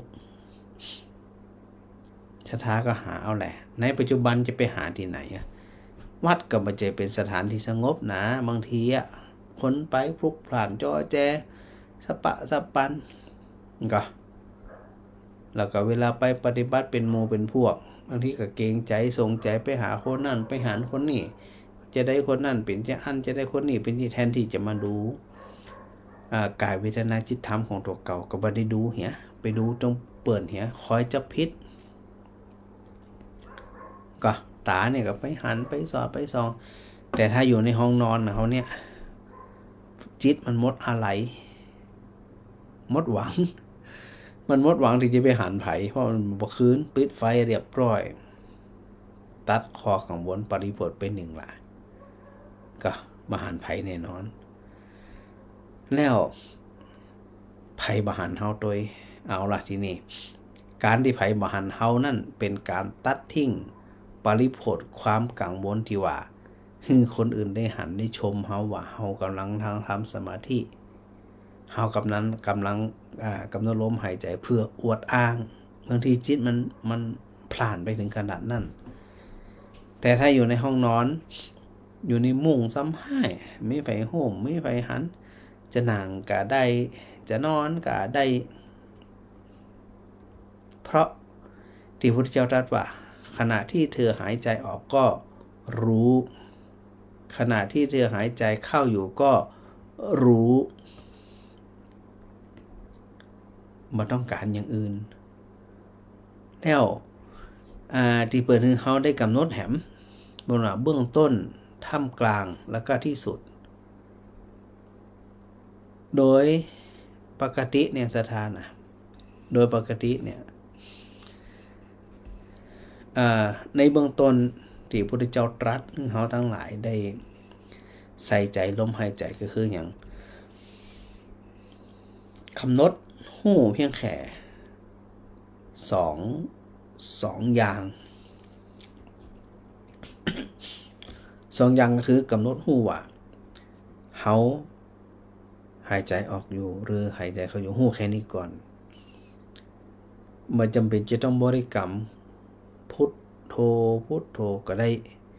ช้าๆก็หาเอาแหละในปัจจุบันจะไปหาที่ไหนวัดก็บ่ใช่เป็นสถานที่สงบนะบางทีคนไปพลุกพล่านจ้อแจสะปะสะปันก็แล้วก็เวลาไปปฏิบัติเป็นหมู่เป็นพวกบางทีก็เกรงใจส่งใจไปหาคนนั่นไปหาคนนี้จะได้คนนั่นเป็นจะได้คนนี้เป็นที่แทนที่จะมาดูกายเวทนาจิตธรรมของตัวเก่าก็บ่ได้ดูเหี้ยไปดูตรงเปิดเหียคอยจับพิษก็ตาเนี่ยก็ไปหันไปสอดไปส่องแต่ถ้าอยู่ในห้องนอนเขาเนี่ยจิตมันหมดอะไรหมดหวังมันหมดหวังที่จะไปหันไผเพราะมันบ่คืนปิดไฟเรียบร้อยตัดคอข้างบนปริบทไปหนึ่งละก็มาหันไผแน่นอนแล้วไผบ่หันเฮาโดยเอาล่ะทีนี้การที่ไผบ่หันเฮานั่นเป็นการตัดทิ้งปริบทความกังวลที่ว่าคือคนอื่นได้หันได้ชมเฮาว่าเฮากำลังทำสมาธิเฮากำลังกำหนดลมหายใจเพื่ออวดอ้างบางทีจิตมันพล่านไปถึงขนาดนั้นแต่ถ้าอยู่ในห้องนอนอยู่ในมุ้งซ้ำให้ไม่ไปห่มไม่ไปหันจะนั่งก็ได้จะนอนก็ได้เพราะที่พระพุทธเจ้าตรัสว่าขณะที่เธอหายใจออกก็รู้ขณะที่เธอหายใจเข้าอยู่ก็รู้บ่ต้องการอย่างอื่นแล้วที่เปิดให้เขาได้กำหนดแหมบนเบื้องต้นท่ามกลางแล้วก็ที่สุดโดยปกติเนี่ยสถานะโดยปกติเนี่ยในเบื้องต้นที่พระพุทธเจ้าตรัสเขาทั้งหลายได้ใส่ใจลมหายใจก็คืออย่างกำหนดหูเพียงแค่สองอย่างสองอย่างก็คือกำหนดหูว่าเฮาหายใจออกอยู่หรือหายใจเข้าอยู่หูแค่นี้ก่อนไม่จำเป็นจะต้องบริกรรมพุทโธพุทโธก็ได้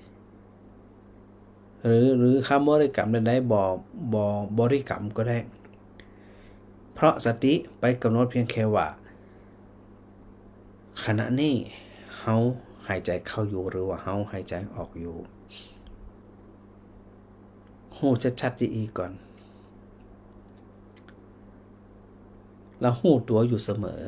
หรือคำบริกรรมได้บริกรรมก็ได้เพราะสติไปกำหนดเพียงแค่ว่าขณะนี้เฮาหายใจเข้าอยู่หรือว่าเฮาหายใจออกอยู่หูชัดๆอีกก่อนแล้วหูตัวอยู่เสมอ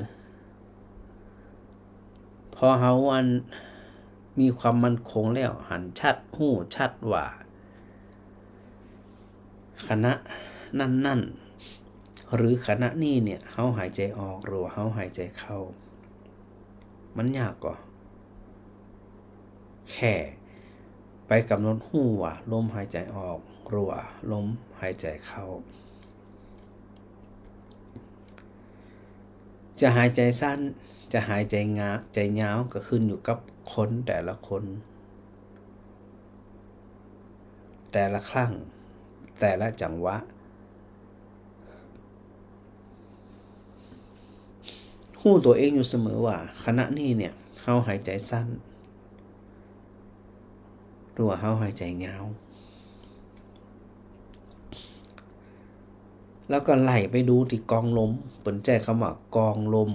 พอเฮาวันมีความมั่นคงแล้วหันชัดหูชัดว่าขณะนั่นหรือขณะนี้เนี่ยเฮาหายใจออกหรือว่าเฮาหายใจเข้ามันยากกว่าแค่ไปกำหนดหูว่าลมหายใจออกหรือว่าลมหายใจเข้าจะหายใจสั้นจะหายใจยาวก็ขึ้นอยู่กับคนแต่ละคนแต่ละครั้งแต่ละจังหวะหู้ตัวเองอยู่เสมอว่าขณะนี้เนี่ยเฮาหายใจสั้นหรือว่าเฮาหายใจยาวแล้วก็ไล่ไปดูที่กองลมเปิ่นแจ้งคำว่ากองลม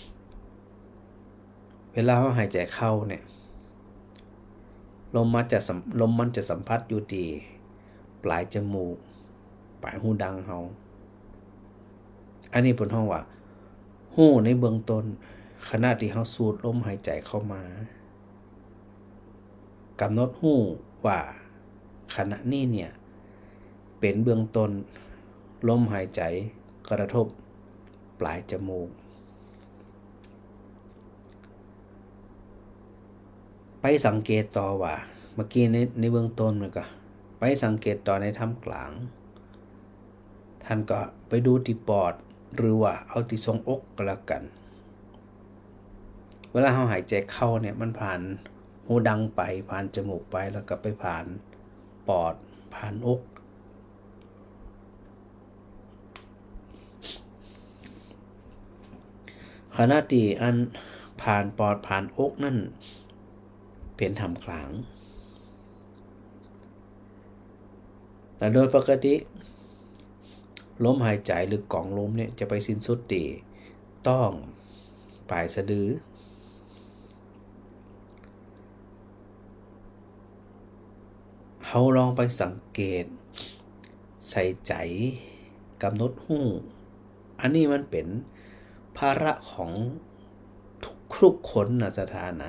เวลาเราหายใจเข้าเนี่ยลมมันจะสัมผัสอยู่ที่ปลายจมูกปลายหูดังเฮาอันนี้เพิ่นฮ้องว่าหูในเบื้องต้นขณะที่เฮาสูดลมหายใจเข้ามากำหนดหูว่าขณะนี้เนี่ยเป็นเบื้องต้นลมหายใจกระทบปลายจมูกไปสังเกตต่อว่าเมื่อกี้ในเบื้องต้นมันก็ไปสังเกตต่อในท่ามกลางท่านก็ไปดูที่ปอดหรือว่าเอาที่ทรงอกก็แล้วกันเวลาเราหายใจเข้าเนี่ยมันผ่านหูดังไปผ่านจมูกไปแล้วก็ไปผ่านปอดผ่านอกขณะที่อันผ่านปอดผ่านอกนั่นเป็นท่ามกลางและโดยปกติลมหายใจหรือกล่องลมเนี่ยจะไปสิ้นสุดที่ต้องปลายสะดือเฮาลองไปสังเกตใส่ใจกำหนดหูอันนี้มันเป็นภาระของทุกคนนะสถานะ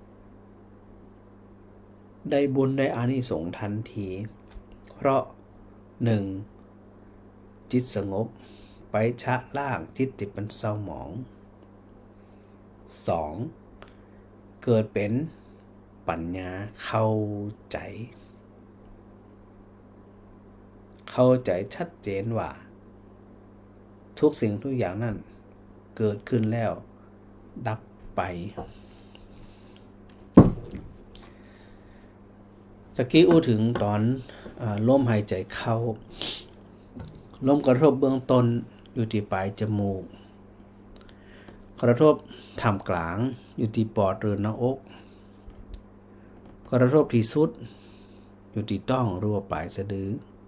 ได้บุญได้อานิสงส์ทันทีเพราะ 1. จิตสงบไปชะล่างจิตที่เป็นเศร้าหมอง 2. เกิดเป็นปัญญาเข้าใจชัดเจนว่าทุกสิ่งทุกอย่างนั้นเกิดขึ้นแล้วดับไปตะกี้อู้ถึงตอนลมหายใจเข้าลมกระทบเบื้องต้นอยู่ที่ปลายจมูกกระทบท่ามกลางอยู่ที่ปอดหรือหน้าอกกระทบที่สุดอยู่ที่ต้องหรือว่าปลายสะดือ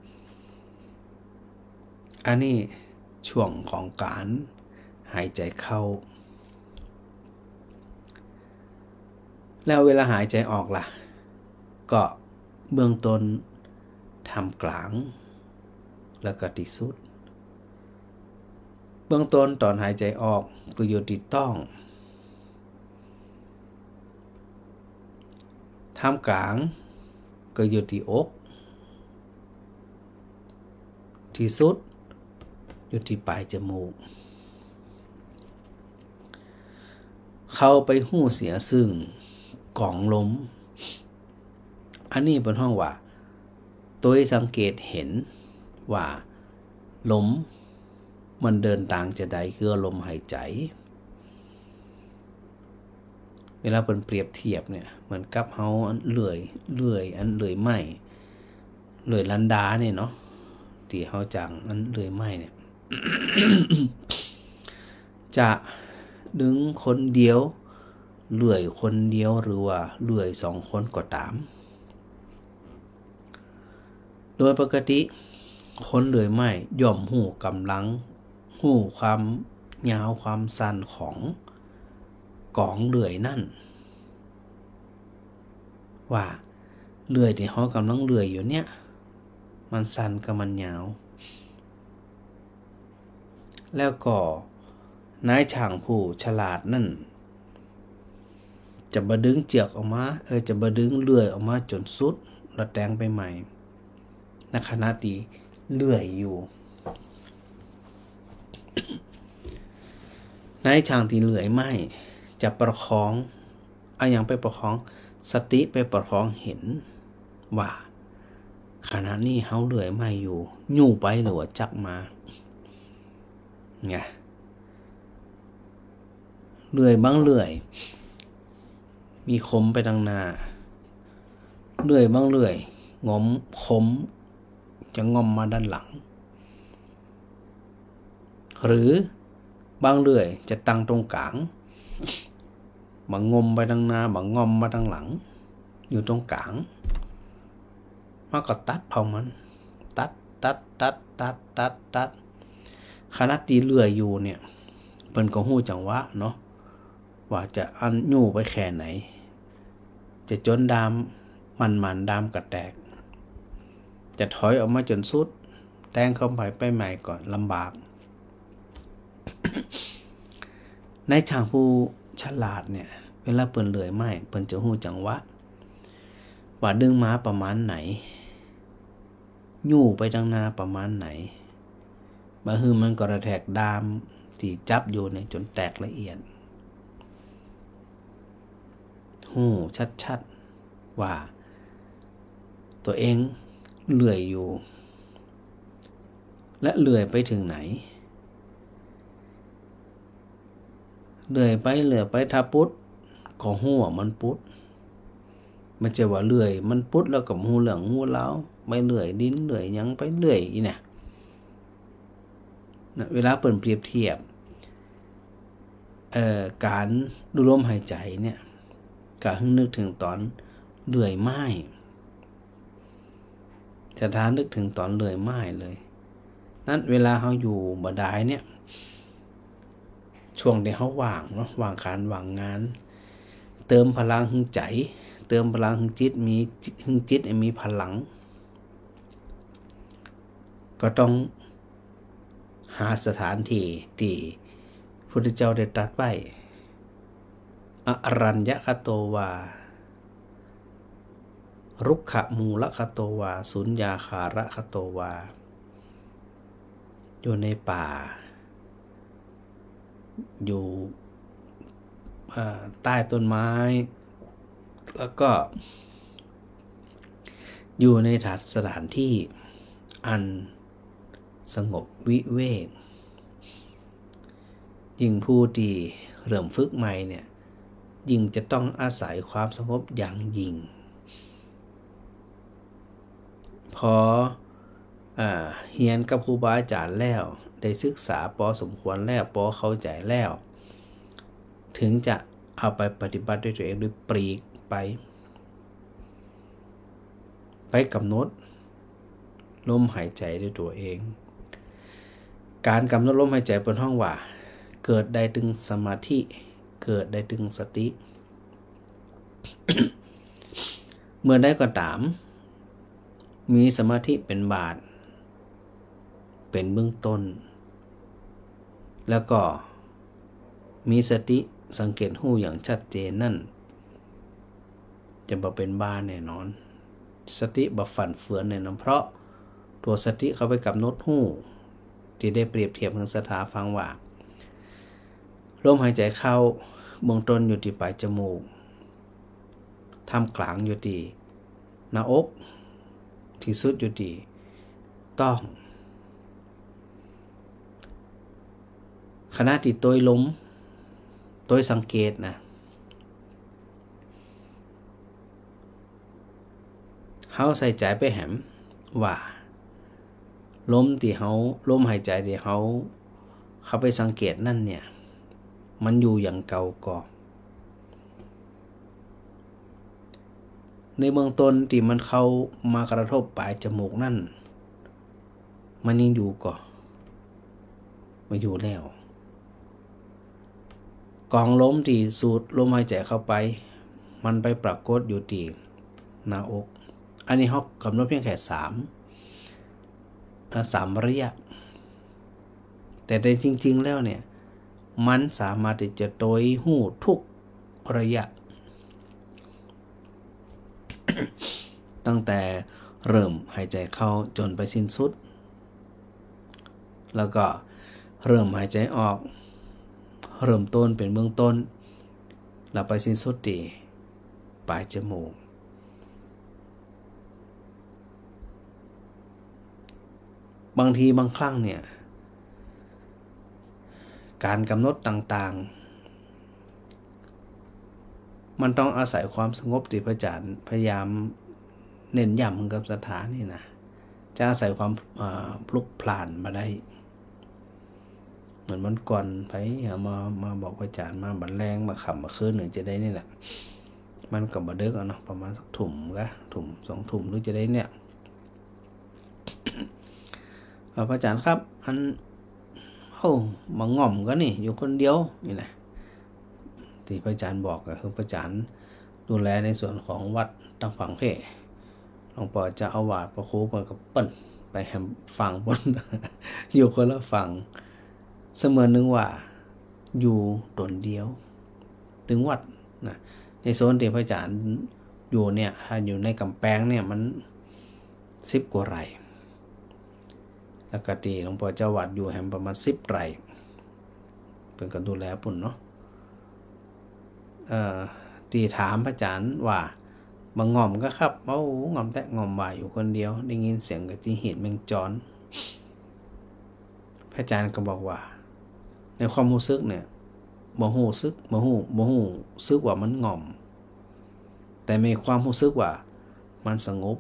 อันนี้ช่วงของการหายใจเข้าแล้วเวลาหายใจออกล่ะก็เบื้องต้นท่ามกลางแล้วก็ที่สุดเบื้องต้นตอนหายใจออกก็อยู่ที่ต้องท่ามกลางก็อยู่ที่อกที่สุดอยู่ที่ปลายจมูกเข้าไปหู้เสียซึ่งกล่องลมอันนี้เป็นห้องว่าตัวสังเกตเห็นว่าลมมันเดินทางจะใดคือลมหายใจเวลาเป็นเปรียบเทียบเนี่ยเหมือนกับเฮาอันเลื่อยไม้เลื่อยลันดาเนี่ยเนาะที่เฮาจังอันเลื่อยไม้เนี่ย จะดึงคนเดียวเลื่อยคนเดียวหรือว่าเลื่อย2 คนก็ตามโดยปกติคนเลื่อยไม้ย่อมหู้กำลังหู้ความยาวความสั้นของกองเลื่อยนั่นว่าเลื่อยที่เขากำลังเลื่อยอยู่เนี่ยมันสั้นกับมันยาวแล้วก็นายช่างผู้ฉลาดนั่นจะบ่ดึงเจือกออกมาจะบ่ดึงเลื่อยออกมาจนสุดแล้วแต่งไปใหม่ในขณะที่เลื่อยอยู่ นายช่างที่เลื่อยไม้จะประคองเอาอย่างไปประคองสติไปประคองเห็นว่าขณะนี้เฮาเลื่อยไม้อยู่ยู่ไปหรือว่าจักมาไงเลื่อยบางเลื่อยมีคมไปทางหน้าเลื่อยบางเลื่อยงอมคมจะงอมมาด้านหลังหรือบางเลื่อยจะตั้งตรงกลางบางงมไปทางหน้าบางงอมมาทางหลังอยู่ตรงกลางมันก็ตัดเอามันตัดขณะที่เลื่อยอยู่เนี่ยเพิ่นก็ฮู้จังหวะเนาะว่าจะอันยู่ไปแค่ไหนจะจนดามมันดามกระแตกจะถอยออกมาจนสุดแตงเข้าไปใหม่ก่อนลำบาก ในช่างผู้ฉลาดเนี่ยเวลาเปิ้นเลื่อยไม้เปิ้นจะฮู้จังหวะว่าดึงมาประมาณไหนยู่ไปทางหน้าประมาณไหนบางทีมันก็กระแทกดามที่จับอยู่เนี่ยจนแตกละเอียดหูชัดๆว่าตัวเองเลื่อยอยู่และเลื่อยไปถึงไหนเลื่อยไปถ้าปุ๊ดก็หูว่ามันปุ๊ดมันจะว่าเลื่อยมันปุ๊ดแล้วก็หูเหลืองหูเล้าไม่เลื่อยดินเลื่อยยังไปเลื่อยอีเนี่ยเวลาเปิดเปรียบเทียบการดูลมหายใจเนี่ยก็ให้นึกถึงตอนเลื่อยไม้จะท้านึกถึงตอนเลื่อยไม้เลยนั้นเวลาเขาอยู่บ่ได้เนี่ยช่วงที่เขาว่างเนาะว่างการว่างงานเติมพลังหึงใจเติมพลังหึงจิตมีหึงจิตมีพลังก็ต้องหาสถานที่ที่พระพุทธเจ้าได้ตรัสไว้อรัญญคโตวารุกขมูลคโตวาสุญญาคาระคโตวาอยู่ในป่าอยู่ใต้ต้นไม้แล้วก็อยู่ในสถานที่อันสงบวิเวกยิ่งผู้ที่เริ่มฝึกใหม่เนี่ยยิ่งจะต้องอาศัยความสงบอย่างยิ่งพอเรียนกับครูบาอาจารย์แล้วได้ศึกษาพอสมควรแล้วพอเข้าใจแล้วถึงจะเอาไปปฏิบัติด้วยตัวเองด้วยปลีกไปกำหนดลมหายใจด้วยตัวเองการกำหนดลมหายใจบนห้องว่าเกิดได้ถึงสมาธิเกิดได้ถึงสติ เมื่อได้ก็ตามมีสมาธิเป็นบาทเป็นเบื้องต้นแล้วก็มีสติสังเกตหู้อย่างชัดเจนนั่นจะบ่เป็นบ้าแน่นอนสติบ่ฝันเฟือนแน่นอนเพราะตัวสติเขาไปกำหนดหู้ที่ได้เปรียบเทียบถึงสถาฟังว่าลมหายใจเข้าเบื้องต้นอยู่ที่ปลายจมูกท่ามกลางอยู่ที่หน้าอกที่สุดอยู่ที่ต้องขณะที่ตัวลมตัวสังเกตนะเฮาใส่ใจไปแหมว่าลมที่เฮาลมหายใจที่เฮาเข้าไปสังเกตนั่นเนี่ยมันอยู่อย่างเก่าก่อในเบื้องต้นที่มันเข้ามากระทบปลายจมูกนั่นมันยังอยู่ก่อมาอยู่แล้วกองลมที่สูดลมหายใจเข้าไปมันไปปรากฏอยู่ที่หน้าอกอันนี้เขากำหนดเพียงแค่3ระยะแต่ในจริงๆแล้วเนี่ยมันสามารถที่จะโดยหู้ทุกระยะ ตั้งแต่เริ่มหายใจเข้าจนไปสิ้นสุดแล้วก็เริ่มหายใจออกเริ่มต้นเป็นเบื้องต้นแล้วไปสิ้นสุดที่ปลายจมูกบางทีบางครั้งเนี่ยการกำหนดต่างๆมันต้องอาศัยความสงบที่พระอาจารย์พยายามเน้นย้ำกับสถานนี่นะจะอาศัยความพลุกพล่านมาได้เหมือนวันก่อนไปมาบอกพระอาจารย์มาบัดแรงมาขับมาคืนหนึ่งจะได้นี่แหละมันก็บ่ดึกเนาะประมาณสักถุ่มก็ถุ่ม2 ถุ่มหรือจะได้เนี่ย พระอาจารย์ครับอันมาง่อมก็นี่อยู่คนเดียวนี่นะที่พระอาจารย์บอกก็คือพระอาจารย์ดูแลในส่วนของวัดตั้งฝั่งเพหลวงพ่อจะเอาวาดพระครูมากับเปิ้นไปแหมฝั่งบน อยู่คนละฝั่งเสมือนนึงว่าอยู่ตนเดียวถึงวัดนะในโซนที่พระอาจารย์อยู่เนี่ยถ้าอยู่ในกำแพงเนี่ยมัน10 กว่าไร่แล้วก็ที่หลวงพ่อเจ้าวัดอยู่แห่งประมาณ10 ไร่เป็นการดูแลปุ่นเนาะที่ถามพระอาจารย์ว่าบางง่อมก็ครับง่อมแต่ง่อมว่าอยู่คนเดียวได้ยินเสียงกระจิเห็นแมงจรพระอาจารย์ก็บอกว่าในความรู้สึกเนี่ยบ่ฮู้สึกว่ามันง่อมแต่มีความรู้สึกว่ามันสงบ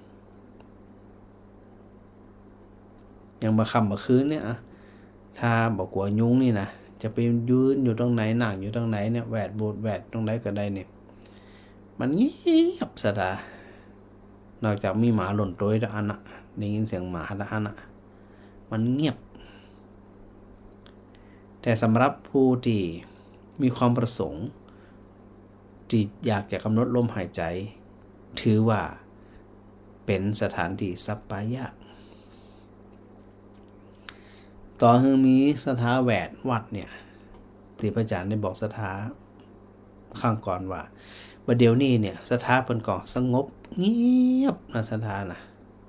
อย่างมาค่ำมาคืนเนี่ยถ้าบอกว่ายุงนี่นะจะไปยืนอยู่ตรงไหนนั่งอยู่ตรงไหนเนี่ยแวดโบดแวดตรงไหนก็ได้เนี่ยมันเงียบสดานอกจากมีหมาหล่นโต้ยละอันน่ะได้ยินเสียงหมาละอันน่ะมันเงียบแต่สำหรับผู้ที่มีความประสงค์ที่อยากจะกำหนดลมหายใจถือว่าเป็นสถานที่สัปปายะต่อให้มีสถาแวดวัดเนี่ยที่พระอาจารย์ได้บอกสถาข้างก่อนว่าบัดเดี๋ยวนี้เนี่ยสถาเพิ่นก็สงบเงียบนะสถานะ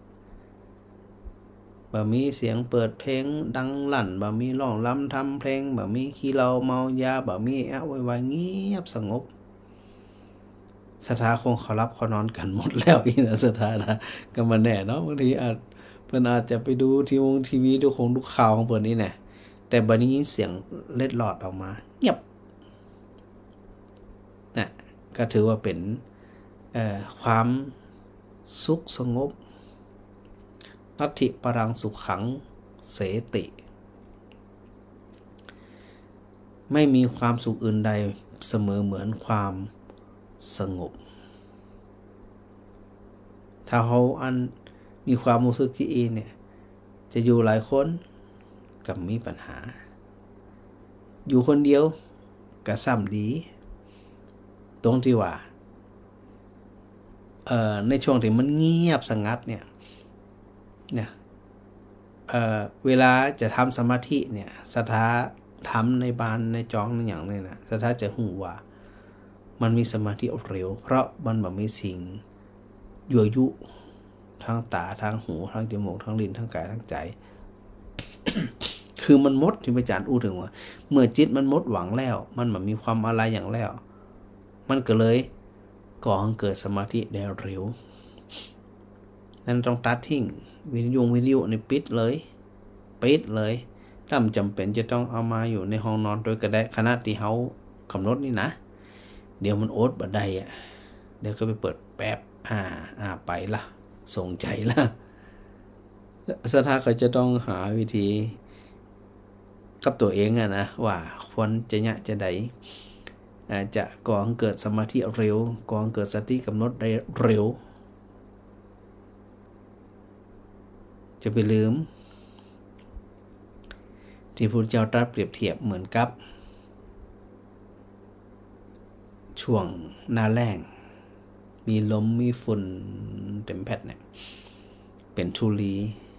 บ่มีเสียงเปิดเพลงดังลั่นบ่มีร้องรำทำเพลงบ่มีขี้เหล้าเมายาบ่มีอะโวยวายเงียบสงบสถาคงเขารับเขานอนกันหมดแล้วอีนะสถานะก็มาแน่เนาะบางทีเพิ่นอาจจะไปดูทีวีดูข่าวของเพิ่นนี่แหละแต่บัดนี้ยินเสียงเล็ดลอดออกมาเงียบนะก็ถือว่าเป็นความสุขสงบนัตถิปรังสุขขังเสติไม่มีความสุขอื่นใดเสมอเหมือนความสงบถ้าเขามีความรู้สึกที่เนี่ยจะอยู่หลายคนกับมีปัญหาอยู่คนเดียวก็ซ้ำดีตรงที่ว่าในช่วงที่มันเงียบสงัดเนี่ยเวลาจะทำสมาธิเนี่ยสถาทำในบานในจองในอย่างนี้นะสถาจะหูว่ามันมีสมาธิเร็วเพราะมันแบบมีสิ่งยั่วยุทางตาทางหูทางจมูกทางลิ้นทางกายทางใจ คือมันหมดที่อาจารย์อู้ถึงว่าเมื่อจิตมันหมดหวังแล้วมันแบบมีความอะไรอย่างแล้วมันก็เลยก่อให้เกิดสมาธิได้เร็วนั้นต้องตัดทิ้งวิทยุในปิดเลยถ้าจำเป็นจะต้องเอามาอยู่ในห้องนอนโดยก็ได้ขณะที่เขากำหนดนี่นะเดี๋ยวมันโอ๊ตบัดใดเดี๋ยวก็ไปเปิดแป๊บไปละส่งใจละสถาก็จะต้องหาวิธีกับตัวเองนะว่าควรจะจะใดจะก่อให้เกิดสมาธิเร็วก่อให้เกิดสติกำหนดได้เร็วจะไปลืมที่พระพุทธเจ้าตรัสเปรียบเทียบเหมือนกับช่วงหน้าแล้งมีลมมีฝุ่นเต็มแผ่นเนี่ยเป็นธุลี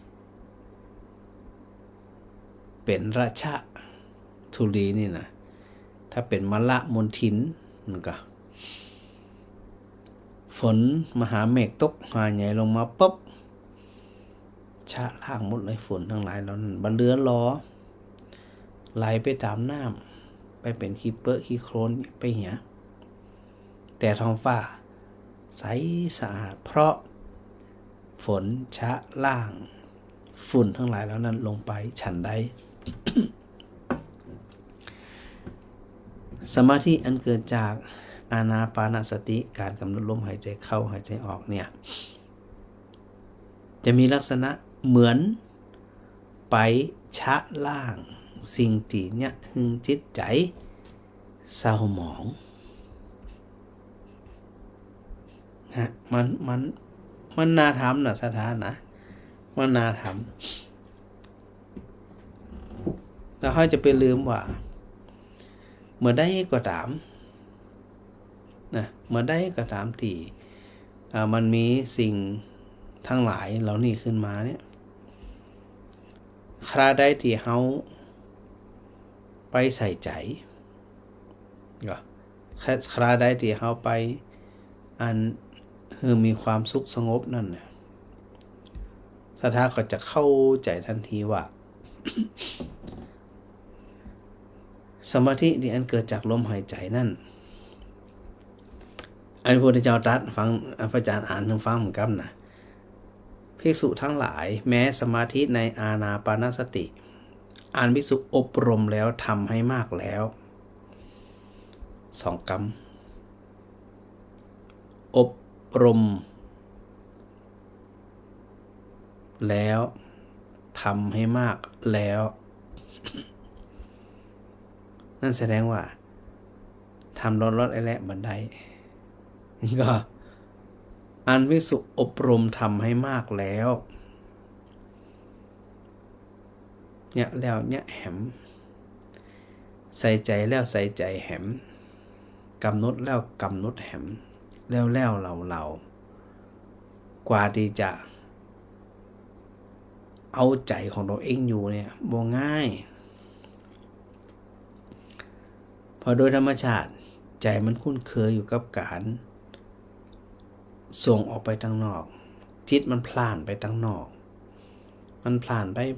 เป็นราชะธุลีนี่นะถ้าเป็นมละมนทินมันก็ฝนมหาเมฆตกหาใหญ่ลงมาปุ๊บชะล้างหมดเลยฝนทั้งหลายแล้วบันเรือล้อไหลไปตามน้ำไปเป็นขี้เปอะขี้โคลนไปเหี่ยแต่ท้องฟ้าใสสะอาดเพราะฝนชะล้างฝุ่นทั้งหลายแล้วนั้นลงไปฉันใด สมาธิอันเกิดจากอานาปานสติการกำหนดลมหายใจเข้าหายใจออกเนี่ยจะมีลักษณะเหมือนไปชะล้างสิ่งที่เนี่ยหึงจิตใจเศร้าหมองมันน่าทำนะสถานะมันน่าทำแล้วเขาจะไปลืมว่าเมื่อได้ก็ตามเมื่อได้ก็ตามที่มันมีสิ่งทั้งหลายเหล่านี้ขึ้นมาเนี่ยคราได้ที่เขาไปใส่ใจก็คราได้ที่เขาไปมีความสุขสงบนั่นเนี่ยสถาก็จะเข้าใจทันทีว่า สมาธิที่อันเกิดจากลมหายใจนั่นอันพระพุทธเจ้าตรัสฟังพระอาจารย์อ่านทั้งฟังเหมือนกันนะภิกษุทั้งหลายแม้สมาธิในอานาปานสติอันภิกษุอบรมแล้วทำให้มากแล้ว2 กรรมอบรมแล้วทำให้มากแล้วนั่นแสดงว่าทำลดไอ้แหละบันไดก็อันภิกษุอบรมทำให้มากแล้วเนี่ยแล้วเนี่ยแหมใส่ใจแล้วใส่ใจแหมกำหนดแล้วกำหนดแหมแล้วเรากว่าที่จะเอาใจของเราเองอยู่เนี่ยบ่ง่ายพอโดยธรรมชาติใจมันคุ้นเคยอยู่กับการส่งออกไปทางนอกจิตมันพล่านไปทางนอกมันพล่านไป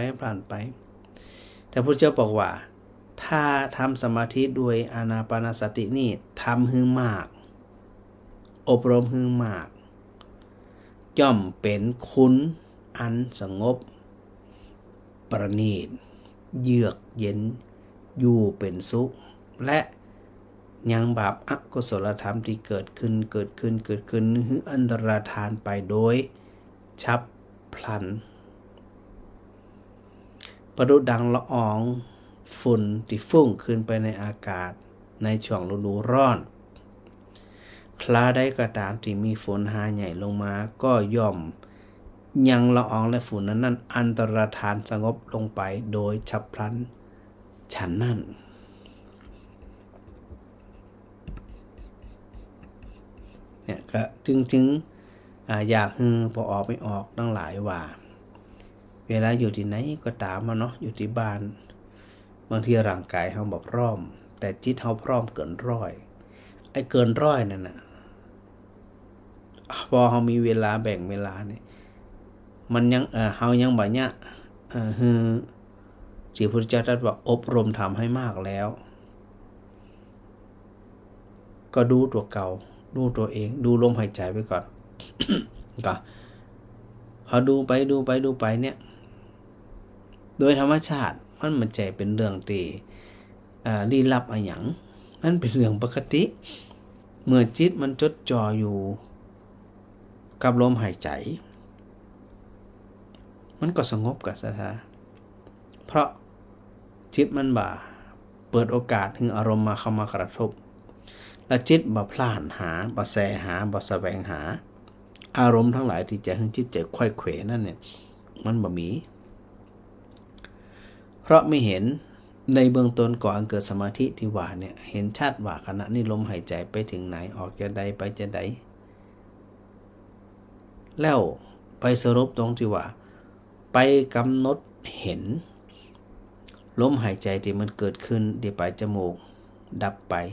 แต่พระเจ้าบอกว่าถ้าทำสมาธิด้วยอานาปานสตินี่ทำให้มากอบรมให้มากย่อมเป็นคุณอันสงบประณีตเยือกเย็นอยู่เป็นสุขและยังบาปอกุศลธรรมที่เกิดขึ้นให้อันตรธานไปโดยฉับพลันประดุจดังละอองฝุ่นที่ฟุ้งขึ้นไปในอากาศในช่วงฤดูร้อนคลาใดก็ตามที่มีฝนหาใหญ่ลงมาก็ย่อมยังละอองและฝุ่นนั้นอันตรธานสงบลงไปโดยฉับพลันฉันนั้นเนี่ยก็จึงอยากให้พอออกไม่ออกตั้งหลายว่าเวลาอยู่ที่ไหนก็ตามมาเนาะอยู่ที่บ้านบางทีร่างกายเราบอกพร้อมแต่จิตเราพร้อมเกินร้อยไอ้เกินร้อยนั่นน่ะพอเรามีเวลาแบ่งเวลาเนี่ยมันยังเรายังบ่เนี่ยที่พระพุทธเจ้าตรัสว่าอบรมทำให้มากแล้วก็ดูตัวเก่าดูตัวเองดูลมหายใจไปก่อน ก็พอดูไปเนี่ยโดยธรรมชาติมันใจเป็นเรื่องที่ลี้ลับอะไรอย่างมันเป็นเรื่องปกติเมื่อจิตมันจดจ่ออยู่กับลมหายใจมันก็สงบกับสถานเพราะจิตมันบ่เปิดโอกาสถึงอารมณ์มาเข้ามากระทบและจิตบ่พล่านหาบ่แสหาบ่แสวงหาอารมณ์ทั้งหลายที่จะให้จิตใจไขว้เขวนั่นเนี่ยมันบ่มีเพราะไม่เห็นในเบื้องต้นก่อนเกิดสมาธิที่ว่าเนี่ยเห็นชัดว่าขณะนี้ลมหายใจไปถึงไหนออกจะใดไปจะใดแล้วไปสรุปตรงที่ว่าไปกำหนดเห็นลมหายใจที่มันเกิดขึ้นที่ปลายจมูกดับไป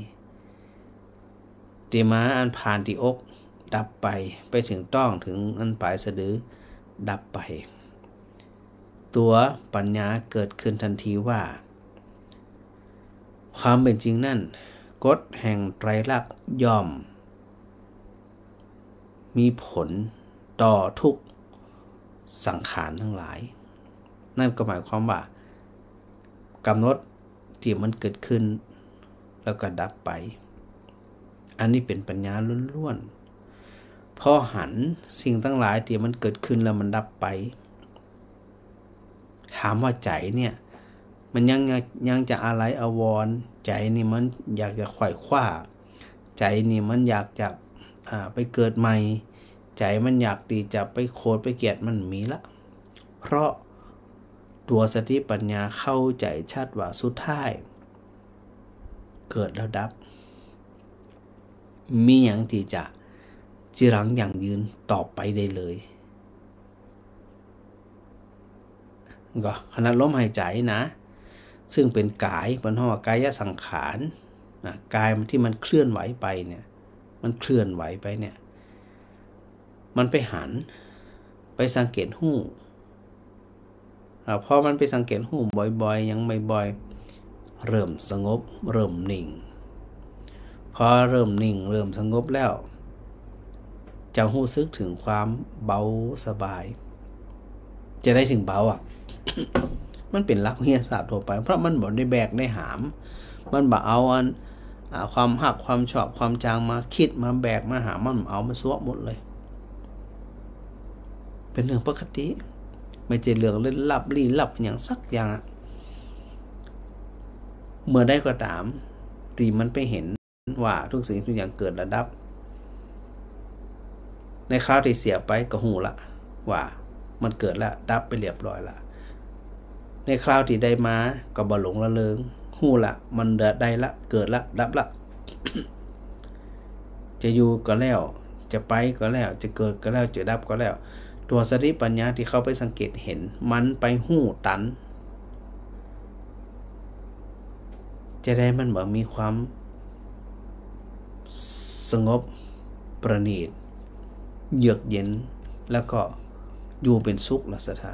ที่ม้าอันผ่านที่อกดับไปถึงต้องถึงอันปลายสะดือดับไปตัวปัญญาเกิดขึ้นทันทีว่าความเป็นจริงนั่นกฎแห่งไตรลักษณ์ย่อมมีผลต่อทุกสังขารทั้งหลายนั่นก็หมายความว่ากำหนดที่มันเกิดขึ้นแล้วก็ดับไปอันนี้เป็นปัญญาล้วนๆพอหันสิ่งทั้งหลายที่มันเกิดขึ้นแล้วมันดับไปถามว่าใจเนี่ยมันยังจะอะไรอาวรณ์ใจนี่มันอยากจะไขว่คว้าใจนี่มันอยากจะไปเกิดใหม่ใจมันอยากที่จะไปโคตรไปเกลียดมันมีละเพราะตัวสติปัญญาเข้าใจชัดว่าสุดท้ายเกิดแล้วดับมีอย่างที่จะจีรังอย่างยืนต่อไปได้เลยก็ขณะลมหายใจนะซึ่งเป็นกายบรรทกายสังขารนะกายที่มันเคลื่อนไหวไปเนี่ยมันเคลื่อนไหวไปเนี่ยมันไปหันไปสังเกตหูพอมันไปสังเกตหูบ่อยๆยังไม่บ่อยเริ่มสงบเริ่มนิ่งพอเริ่มนิ่งเริ่มสงบแล้วจะรู้สึกถึงความเบาสบายจะได้ถึงเบามันเป็นหลักวิทยาศาสตร์ทั่วไปเพราะมันบ่ได้แบกได้หามมันบ่เอาความหักความชอบความจางมาคิดมาแบกมาหามันเอามาสวมหมดเลยเป็นเรื่องปกติไม่ใช่เรื่องเล่นลับลี้ลับอย่างสักอย่างเมื่อได้ก็ตามตีมันไปเห็นว่าทุกสิ่งทุกอย่างเกิดระดับในคราวที่เสียไปก็หูละว่ามันเกิดแล้วดับไปเรียบร้อยละในคราวที่ได้มาก็บ่หลงละเริงหูละมันได้ละเกิดละดับละ จะอยู่ก็แล้วจะไปก็แล้วจะเกิดก็แล้วจะดับก็แล้วตัวสติปัญญาที่เข้าไปสังเกตเห็นมันไปหูตันจะได้มันบ่มีความสงบประณีตเยือกเย็นแล้วก็อยู่เป็นสุขละสถา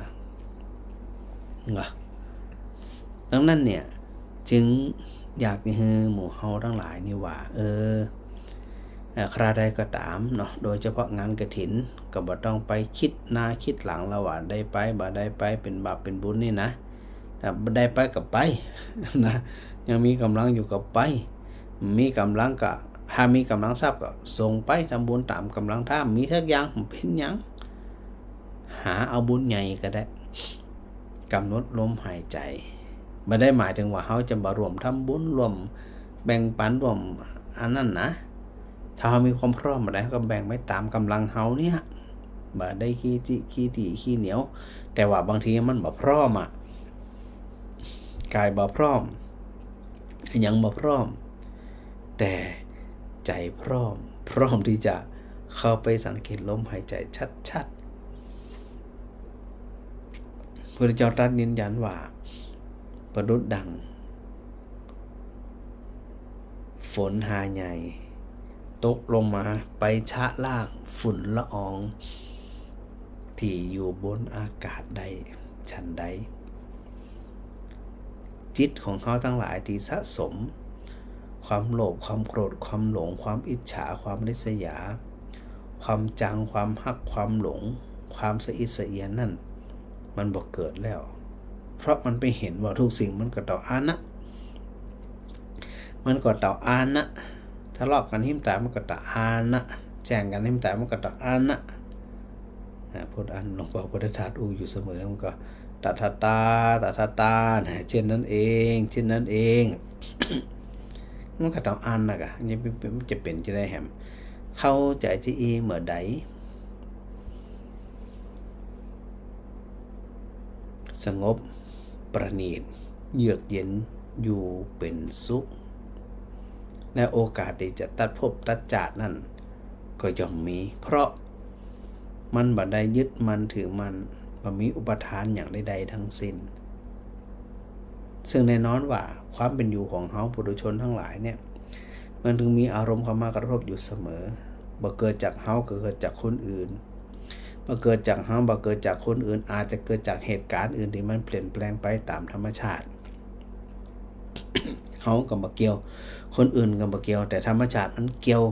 ดังนั้นเนี่ยจึงอยากให้หมู่เฮาทั้งหลายนี่ว่าคราใดก็ตามเนาะโดยเฉพาะงานกฐินก็บ่ต้องไปคิดหน้าคิดหลังแล้วว่าได้ไปบ่ได้ไปเป็นบาปเป็นบุญนี่นะแต่บ่ได้ไปก็ไปนะยังมีกำลังอยู่ก็ไปมีกำลังก็ถ้ามีกำลังทรัพย์ก็ส่งไปทำบุญตามกำลังถ้ามีสักอย่างเป็นหยังหาเอาบุญใหญ่ก็ได้กำหนดลมหายใจบ่ได้หมายถึงว่าเฮาจะบ่รวมทำบุญรวมแบ่งปันรวมอันนั้นนะถ้าเฮามีความพร้อมบ่ได้ก็แบ่งไปตามกำลังเฮาเนี่ยบ่ได้ขี้เหนียวแต่ว่าบางทีมันบ่พร้อมกายบ่พร้อมยังบ่พร้อมแต่ใจพร้อมที่จะเข้าไปสังเกตลมหายใจชัดๆพระเจ้าตรัสยืนยันว่าประดุจดังฝนหาใหญ่ตกลงมาไปชะลากฝุ่นละอองที่อยู่บนอากาศใดชั้นใดจิตของเขาทั้งหลายที่สะสมความโลภความโกรธความหลงความอิจฉาความริษยาความจังความฮักความหลงความสะอิดสะเอียนนั่นมันบ่เกิดแล้วเพราะมันไปเห็นว่าทุกสิ่งมันก็ต่ออานะทะเลาะกันหิมตามันก็ต่ออานะแจ้งกันหิมตามันก็ต่ออานะพูดอันหลวงพ่อพุทธทาสอยู่เสมอมันก็ตถาตานะเช่นนั้นเอง มันก็ต้องอ่านนะกะนี่มันจะเป็นจะได้แหมเข้าใจที่เมื่อใดสงบประณีตเยือกเย็นอยู่เป็นสุขและโอกาสที่จะตัดภพตัดชาตินั่นก็ย่อมมีเพราะมันบ่ได้ยึดมันถือมันบ่มีอุปทานอย่างใดๆทั้งสิ้นซึ่งแน่นอนว่าความเป็นอยู่ของเฮาปุถุชนทั้งหลายเนี่ยมันถึงมีอารมณ์เข้ามากระทบอยู่เสมอบ่เกิดจากเฮาก็เกิดจากคนอื่นบ่เกิดจากเฮาบ่เกิดจากคนอื่นอาจจะเกิดจากเหตุการณ์อื่นที่มันเปลี่ยนแปลงไปตามธรรมชาติ เฮาก็บ่เกี่ยวคนอื่นก็บ่เกี่ยวแต่ธรรมชาติมันเกี่ยว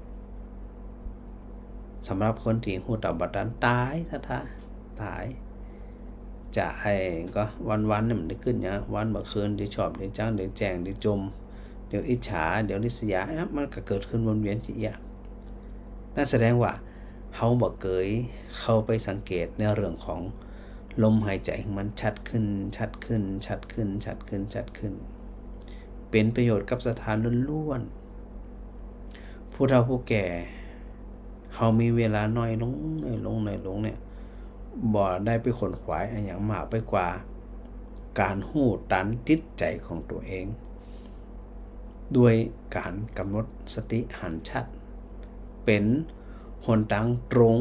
สำหรับคนที่ฮู้ต่อบัดนั้นตายซะตายจะก็วันๆเนี่ยมันได้ขึ้นอย่างวันเมื่อคืนเดี๋ยวชอบเดี๋ยวจ้างเดี๋ยวแจงเดี๋ยวจมเดี๋ยวอิจฉาเดี๋ยวริษยามันก็เกิดขึ้นวนเวียนที่นั่นแสดงว่าเฮาบ่เคยเข้าไปสังเกตในเรื่องของลมหายใจของมันชัดขึ้นเป็นประโยชน์กับสถานล้วนๆผู้เฒ่าผู้แก่เฮามีเวลาน้อยลงเนี่ยบ่ได้ไปขนขวายอะไรอย่างมากไปกว่าการหู้ตันจิตใจของตัวเองด้วยการกำหนดสติหันชัดเป็นหนทางตรง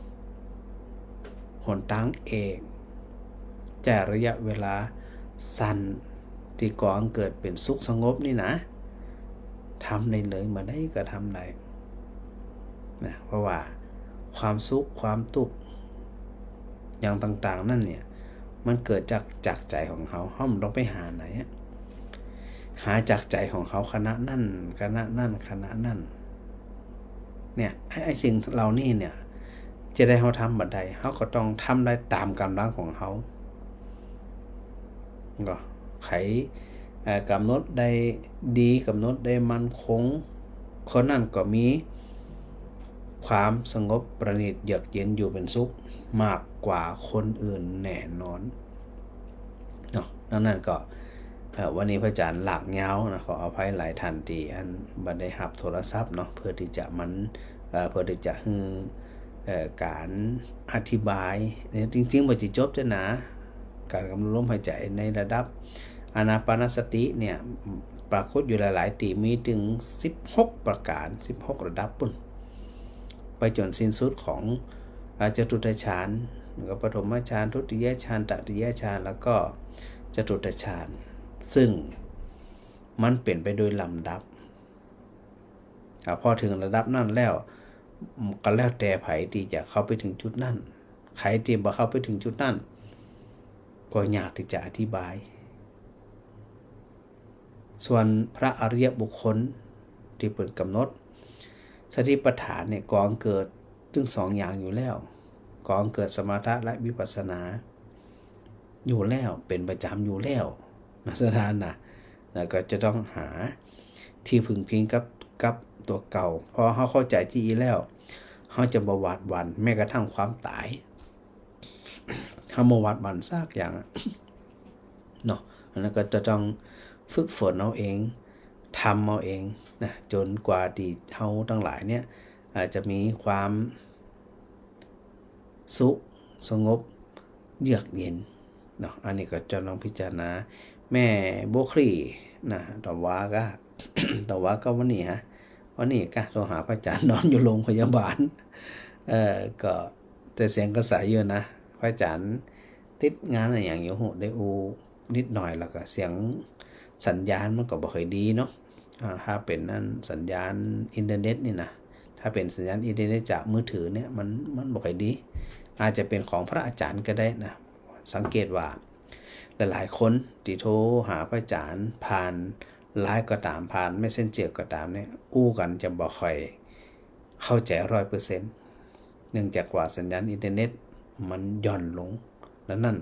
หนทางเอกแต่ระยะเวลาสั้นที่ก่อเกิดเป็นสุขสงบนี่นะทำได้เลยมาได้ก็ทำได้นะเพราะว่าความสุขความทุกข์อย่างต่างๆนั่นเนี่ยมันเกิดจากใจของเขามันต้องไปหาไหนหาจากใจของเขาคณะนั่นเนี่ยไอ้สิ่งเหล่านี้เนี่ยจะได้เขาทำบัดใดเขาก็ต้องทำได้ตามกำลังของเขาก็ไขกำหนดได้ดีกำหนดได้มั่นคงคนนั้นก็มีความสงบประณีตเยือกเย็นอยู่เป็นสุขมากกว่าคนอื่นแน่นอนเนาะนั่นก็วันนี้พระอาจารย์หลากยาวนะขออภัยหลายท่านที่อันบ่ได้รับโทรศัพท์เนาะเพื่อที่จะการอธิบายจริงๆบ่สิจบจ้ะนะการกำหนดลมหายใจในระดับอานาปานสติเนี่ยปรากฏอยู่หลายๆตีมีถึง16ประการ16ระดับปุ่นไปจนสิ้นสุดของจตุตฌานแล้วก็ปฐมฌานทุติยฌานตติยฌานแล้วก็จตุตฌานซึ่งมันเปลี่ยนไปโดยลำดับพอถึงระดับนั้นแล้วก็แล้วแต่ไผที่จะเข้าไปถึงจุดนั้นใครที่บ่เข้าไปถึงจุดนั้นก็ยากที่จะอธิบายส่วนพระอริยบุคคลที่เปิดกำหนดสติปัฏฐานเนี่ยกองเกิดถึง2อย่างอยู่แล้วกองเกิดสมถะและวิปัสสนาอยู่แล้วเป็นประจำอยู่แล้วนะสถานนะแล้วก็จะต้องหาที่พึ่งพิงกับตัวเก่าพอเขาเข้าใจที่อีแล้วเขาจะบวาดวันแม้กระทั่งความตายเขาบวาดวันซากอย่างเนาะแล้วก็จะต้องฝึกฝนเอาเองทำเอาเองนะจนกว่าที่เขาทั้งหลายเนี่ยอาจจะมีความสุขสงบเยือกเย็นเนาะอันนี้ก็จะต้องพิจารณาแม่โบครีนะแต่ว่าก็วันนี้ก็โทรหาพระอาจารย์นอนอยู่โรงพยาบาลก็แต่เสียงก็ใสอยู่นะพระอาจารย์ติดงานอะไรอย่างอยู่ได้นิดหน่อยแล้วก็เสียงสัญญาณมันก็บ่ค่อยดีเนาะถ้าเป็นนั่นสัญญาณอินเทอร์เน็ตนี่นะถ้าเป็นสัญญาณอินเทอร์เน็ตจากมือถือเนี่ยมันบ่ค่อยดีอาจจะเป็นของพระอาจารย์ก็ได้นะสังเกตว่าหลายๆคนที่โทรหาพระอาจารย์ผ่านไลน์ก็ตามผ่านMessengerก็ตามเนี่ยกันจะบ่ค่อยเข้าใจ 100% เนื่องจากว่าสัญญาณอินเทอร์เน็ตมันหย่อนลงแล้วนั่น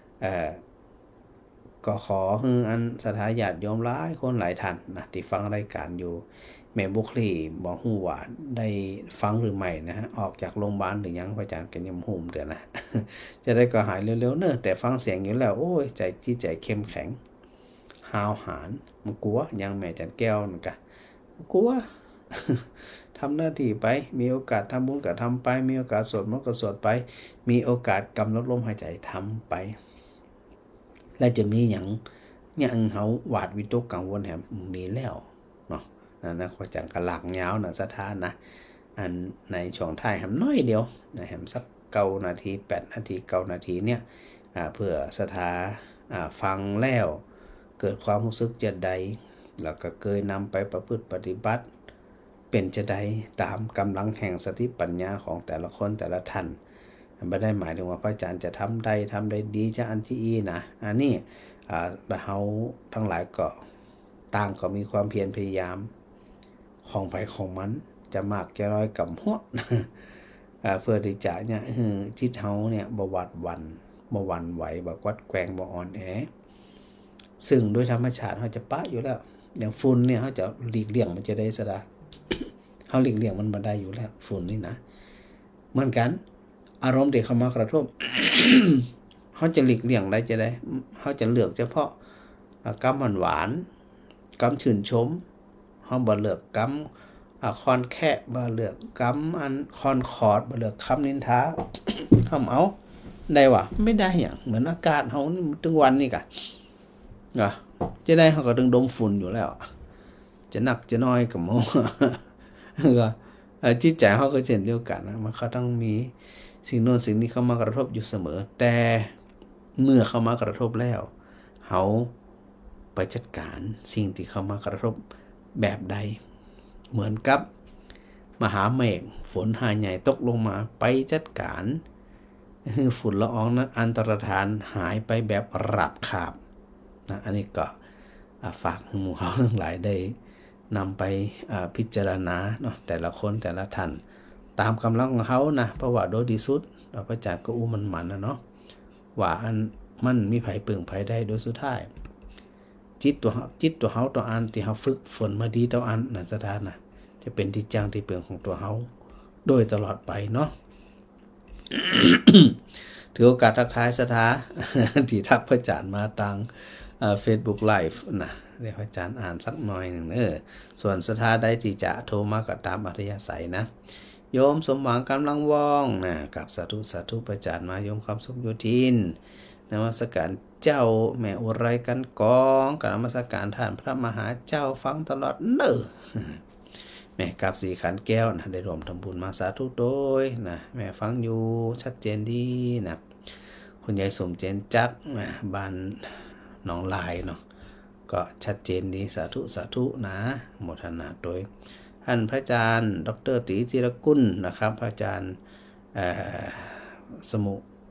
ก็ขอให้อันสถาญาติโยมหลายคนหลายท่านนะที่ฟังรายการอยู่แม่บุคลีบ่ฮู้ว่าได้ฟังหรือไม่นะฮะออกจากโรงพยาบาลหรือยังพระอาจารย์ก็ยังฮู้เด้อนะ จะได้ก็หายเร็วๆเนอะแต่ฟังเสียงอยู่แล้วโอ้ยใจเข้มแข็งหาวหาญมันกลัวยังแม่จันแก้วนั่นกะกลัว ทำหน้าที่ไปมีโอกาสทำบุญก็ทำไปมีโอกาสสวดมนต์ก็สวดไปมีโอกาสกำหนดลมหายใจทำไปและจะมีอย่างเขาหวาดวิตกกังวลแหมมีแล้วเนาะนะพระอาจารย์ก็หลักยาวนะสถานนะอันในช่วงท้ายแหมน้อยเดียวนะแหมสัก9 นาที8 นาที9 นาทีเนี่ยเพื่อสถาฟังแล้วเกิดความรู้สึกจะใดแล้วก็เคยนำไปประพฤติปฏิบัติเป็นจะใดตามกำลังแห่งสติปัญญาของแต่ละคนแต่ละท่านไม่ได้หมายถึงว่าพระอาจารย์จะทำได้ดีจะอันที่อีนะอันนี้เฮาทั้งหลายก็ต่างก็มีความเพียรพยายามของไปของมันจะมากจะน้อยกับหัวเพื่อที่จะเนี่ยจิตเฮาเนี่ยบ่หวาดหวั่นบ่หวั่นไหวบ่วัดแกว่งบ่อ่อนแอซึ่งโดยธรรมชาติเขาจะปะอยู่แล้วอย่างฝุ่นเนี่ยเขาจะหลีกเลี่ยงมันจะได้ซะได้เขาหลีกเลี่ยงมันบ่ได้อยู่แล้วฝุ่นนี่นะเหมือนกันอารมณ์ที่เข้ามากระทบ เขาจะหลีกเลี่ยงได้จะได้เขาจะเลือกเฉพาะกำหวานกำชื่นชมเขาบ่เลือกกำคอนแค่บ่เลือกกำอันคอนคอร์ดบ่เลือกคำนินทา ทำเอาได้วะไม่ได้อย่างเหมือนอากาศเขาถึงวันนี่กะจะได้เขาก็ดึงดมฝุ่นอยู่แล้วจะหนักจะน้อยกับโม ก็จิตใจเขาก็เช่นเดียวกันนะมันเขาต้องมีสิ่งโน้นสิ่งนี้เข้ามากระทบอยู่เสมอแต่เมื่อเข้ามากระทบแล้วเขาไปจัดการสิ่งที่เข้ามากระทบแบบใดเหมือนกับมหาเมฆฝนหาใหญ่ตกลงมาไปจัดการฝุ่นละอองนั้นอันตรธานหายไปแบบราบคาบนะอันนี้ก็ฝากหมู่เขาทั้งหลายได้นำไปพิจารณาเนาะแต่ละคนแต่ละท่านตามกำลังของเขานะเพราะว่าโดยที่สุดพระอาจารย์ก็มันนะเนาะว่าอันมันมีไผเปลืองไผได้โดยสุดท้ายจิตตัวเขาตัวอันที่เขาฝึกฝนมาดีตัวอันนะสถานนะจะเป็นที่จ้างที่เปลืองของตัวเขาโดยตลอดไปเนาะ ถือโอกาสทักทายสถา ที่ทักพระอาจารย์มาทางFacebook Live นะเดี๋ยวพระอาจารย์อ่านสักหน่อยหนึ่งส่วนสถาได้ที่จะโทรมาก็ตามอัธยาศัยนะโยมสมหวังกำลังว่องนะกับสาธุพระอาจารย์มาโยมความสุขโยทินนมัสการเจ้าแม่อุไรกันกองกับนมัสการท่านพระมหาเจ้าฟังตลอดเนอแม่กับสีขันแก้วนะได้รวมทำบุญมาสาธุโดยนะแม่ฟังอยู่ชัดเจนดีนะคุณยายสมเจนจักนะบ้านหนองลายเนาะก็ชัดเจนดีสาธุนะโมทนาโดยท่านพระอาจารย์ดร.ตรีจิรกุลนะครับพระอาจารย์สมุ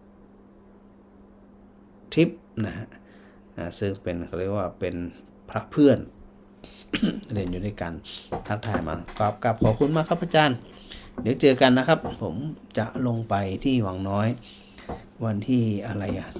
ทิพย์นะฮะซึ่งเป็นเขาเรียกว่าเป็นพระเพื่อน เรียนอยู่ด้วยกันทักทายมากราบขอบคุณมากครับอาจารย์เดี๋ยวเจอกันนะครับผมจะลงไปที่วังน้อยวันที่อะไร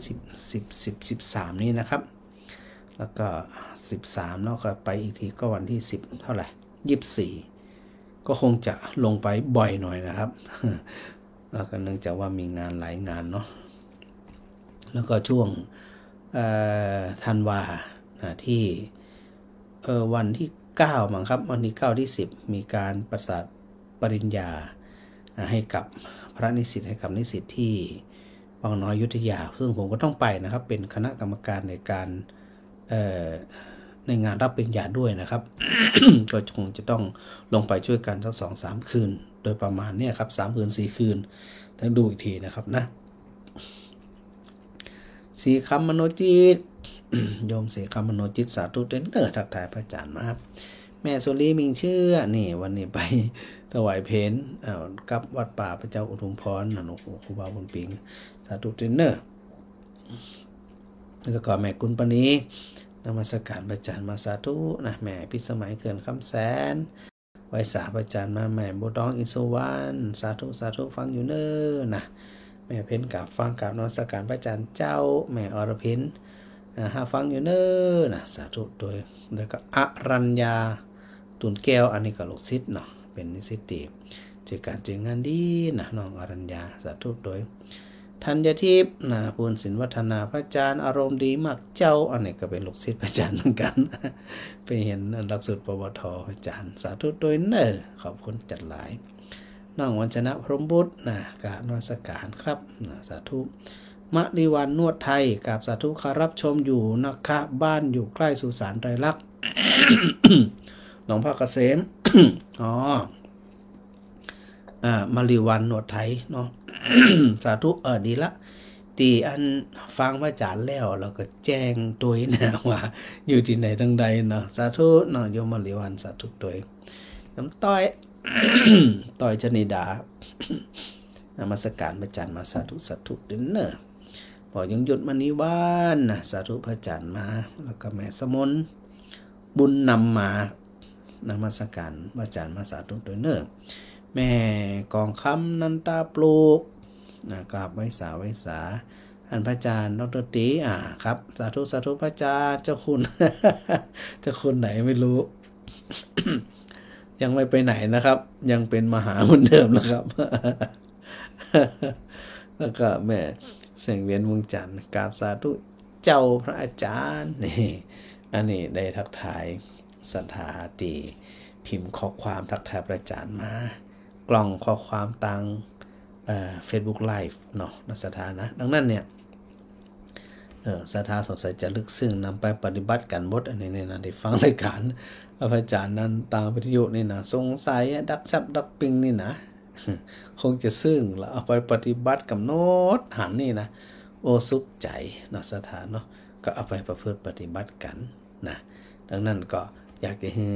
13นี้นะครับแล้วก็13แล้วก็ไปอีกทีก็วันที่10เท่าไหร่24ก็คงจะลงไปบ่อยหน่อยนะครับ แล้วก็เนื่องจากว่ามีงานหลายงานเนาะแล้วก็ช่วงธันวาที่วันที่9มั้งครับวันที่9ที่10มีการประกาศปริญญาให้กับพระนิสิตให้กับนิสิตที่วังน้อยอยุธยาซึ่งผมก็ต้องไปนะครับเป็นคณะกรรมการในการในงานรับปริญญาด้วยนะครับ ก็คงจะต้องลงไปช่วยกันสัก 2-3 คืนโดยประมาณเนี่ยครับ3 คืน 4 คืนต้องดูอีกทีนะครับนะสีคำมโนจิต โยมสีคำมโนจิตสาธุเต้นทักทายพระอาจารย์มาแม่สุรีมิงเชื่อนี่วันนี้ไปถวายเพลกับวัดป่าพระเจ้าอุทุมพรนะหลวงปู่ครูบาบุญปิงสาธุเต้นแล้วก็แม่กุลปณีนมัสการพระอาจารย์มาสาธุนะแม่พิสมัยเกินคำแสนไว้สาพระอาจารย์มาแม่บุดองอินสุวรรณสาธุฟังอยู่เน้อนะแม่เพ็ญกับฟังกับนมัสการพระอาจารย์เจ้าแม่อรพินหาฟังอยู่เน้อนะสาธุโดยแล้วก็อรัญญาตุนแก้วอันนี้ก็ลูกศิษย์เนาะเป็นนิสิตดีเจอการเจองานดีนะน้องอรัญญาสาธุโดยธัญทิพย์นะปูนศิลวัฒนาพระอาจารย์อารมณ์ดีมากเจ้าอันนี้ก็เป็นลูกศิษย์พระอาจารย์เหมือนกัน ไปเห็นหลักสูตรปวทพระอาจารย์สาธุโดยเน้อขอบคุณจัดหลายน้องวัญชนะพรหมบุตรนะกราบนมัสการครับนะสาธุมะลิวันนวดไทยกราบสาธุคารับชมอยู่นะคะบ้านอยู่ใกล้สุสานไตรลักษณ์ หลวงพ่อเกษม อ๋อมาลิวันนวดไทยเนาะ สาธุดีละตีอันฟังพระอาจารย์แล้วเราก็แจ้งตัวนะว่าอยู่ที่ไหนทั้งใดเนาะสาธุเนาะโยมมาลิวันสาธุตัวน้ำต้อย ต่อยชนิดานมัสการพระอาจารย์มาสาธุเด้อเนอะพอยังหยุดมานิวานนะสาธุพระอาจารย์มาแล้วก็แม่สมนบุญนำมานมัสการพระอาจารย์มาสาธุเด้อเนอะแม่กองคำนันตาปลูกนะกราบไว้สาอันพระอาจารย์ดร.ตีครับสาธุพระอาจารย์เจ้าคุณ เจ้าคุณไหนไม่รู้ ยังไม่ไปไหนนะครับยังเป็นมหาเหมือนเดิมนะครับ แล้วก็แม่เสียงเวียนวงจันทร์กราบสาธุเจ้าพระอาจารย์นี่อันนี้ได้ทักทายศรัทธาตีพิมพ์ข้อความทักทายพระอาจารย์มากล่องข้อความตังFacebook Live เนาะนักศรัทธานะดังนั้นเนี่ยศรัทธาสงสัยจะลึกซึ้งนำไปปฏิบัติกันหมดอันนี้เนี่ยนะได้ฟังรายการพระอาจารย์นั้นตามวิทยุนี่นะสงสัยดักซับดักปิงนี่นะ คงจะซึ้งแล้วเอาไปปฏิบัติกับโน้ตหันนี่นะโอสุขใจเนาะศรัทธาเนาะก็เอาไปประพฤติปฏิบัติกันนะดังนั้นก็อยากจะให้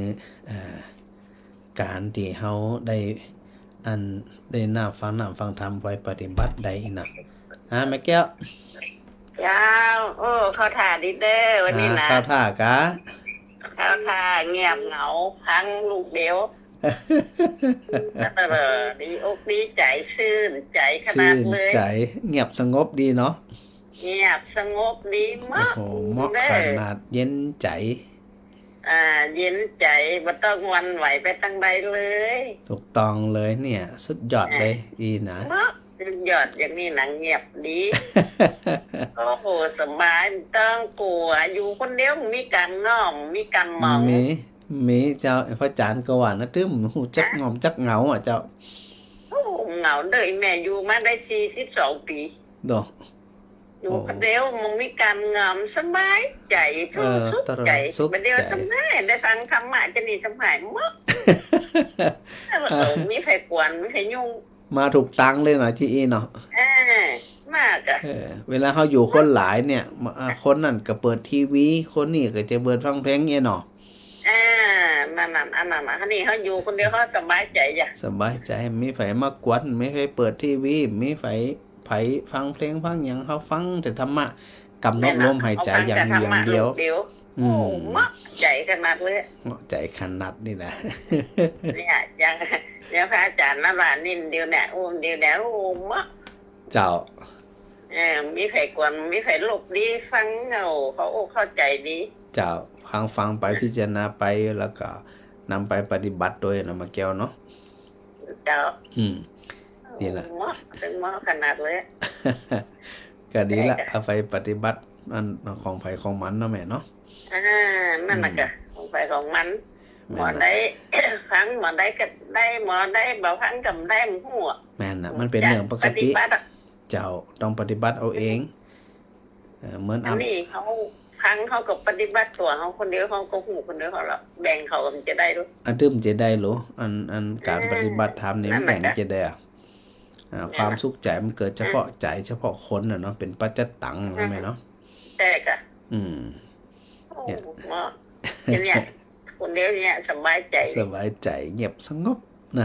การที่เฮาได้อันได้น้ำฟังธรรมไปปฏิบัติได้นะแม่แก้วเจ้าโอ้เข้าท่าดิเด้อวันนี้นะเข้าท่ากะเข้าท่าเงียบเหงาพังลูกเดียว ดีอกดีใจชื่นใจขนาดเลยใจเงียบสงบดีเนาะเงียบสงบดีมากโอ้เหมาะขนาดเย็นใจเย็นใจบ่ต้องวันไหวไปตั้งใดเลยถูกต้องเลยเนี่ยสุดยอดเลยอีนะสุดยอดอย่างนี้หนังเงียบดี โอ้โหสบายต้องกลัวอยู่คนเดียวมีการง้อมมีการมองมีเจ้าพระอาจารย์ก็ว่านะตึ้มหูจักงอมจักเหงาเจ้าโอ้เหงาเด้อแม่อยู่มาได้42ปีดอกอยู่คนเดียวมันมีการงอมสบายใจสุขใจบัดเดียวทำได้ฟังธรรมะจะนี่สบายมากมีใครกวนมีใครยุ่งมาถูกตังเลยหน่อยที่อีเนาะมากเวลาเขาอยู่คนหลายเนี่ยคนนั่นก็เปิดทีวีคนนี่ก็จะเปิดฟังเพลงเงี้ยเนาะนั่นอันนั้นอันนี้เขาอยู่คนเดียวเขาสบายใจจ้ะสบายใจมีไฟมากวนไม่เคยเปิดทีวีมีไฟฟังเพลงฟังอย่างเขาฟังแต่ธรรมะกำหนดลมหายใจอย่างเดียวใจขนาดเลยใจขนาดนี่นะเนี่ยอย่างพระอาจารย์นั่นว่านิ่เดียวเนี่ยเดียวแล้วเจ้ามีไผ่กวนมีไผ่ลูกดีฟังเขาเข้าใจดีเจ้าฟังไปพิจารณาไปแล้วก็นำไปปฏิบัติโดยนะมาแก้วเนาะเจ้านี่แหละถึงขนาดเลยก็ดีละเอาไปปฏิบัติอันของไผ่ของมันเนาะแม่เนาะนั่นแหละก็ของไผ่ของมันหมอได้ฟังหมอได้ก็ได้หมอได้บ่ฟังกับได้หัวแม่นนะมันเป็นเรื่องปกติเจ้าต้องปฏิบัติเอาเองเหมือนอันนี้เขาฟังเขากับปฏิบัติตัวเขาคนเดียวเขาก็หูคนเดียวเขาละแบ่งเขามันจะได้รู้อันตึ้มจะได้หรออันการปฏิบัติธรรมนี่แบ่งจะได้ความสุขใจมันเกิดเฉพาะใจเฉพาะคนเนาะเป็นปัจจตังใช่ไหมเนาะใช่ค่ะเนี่ยคนเดียวเนี่ยสบายใจเงียบสงบนะ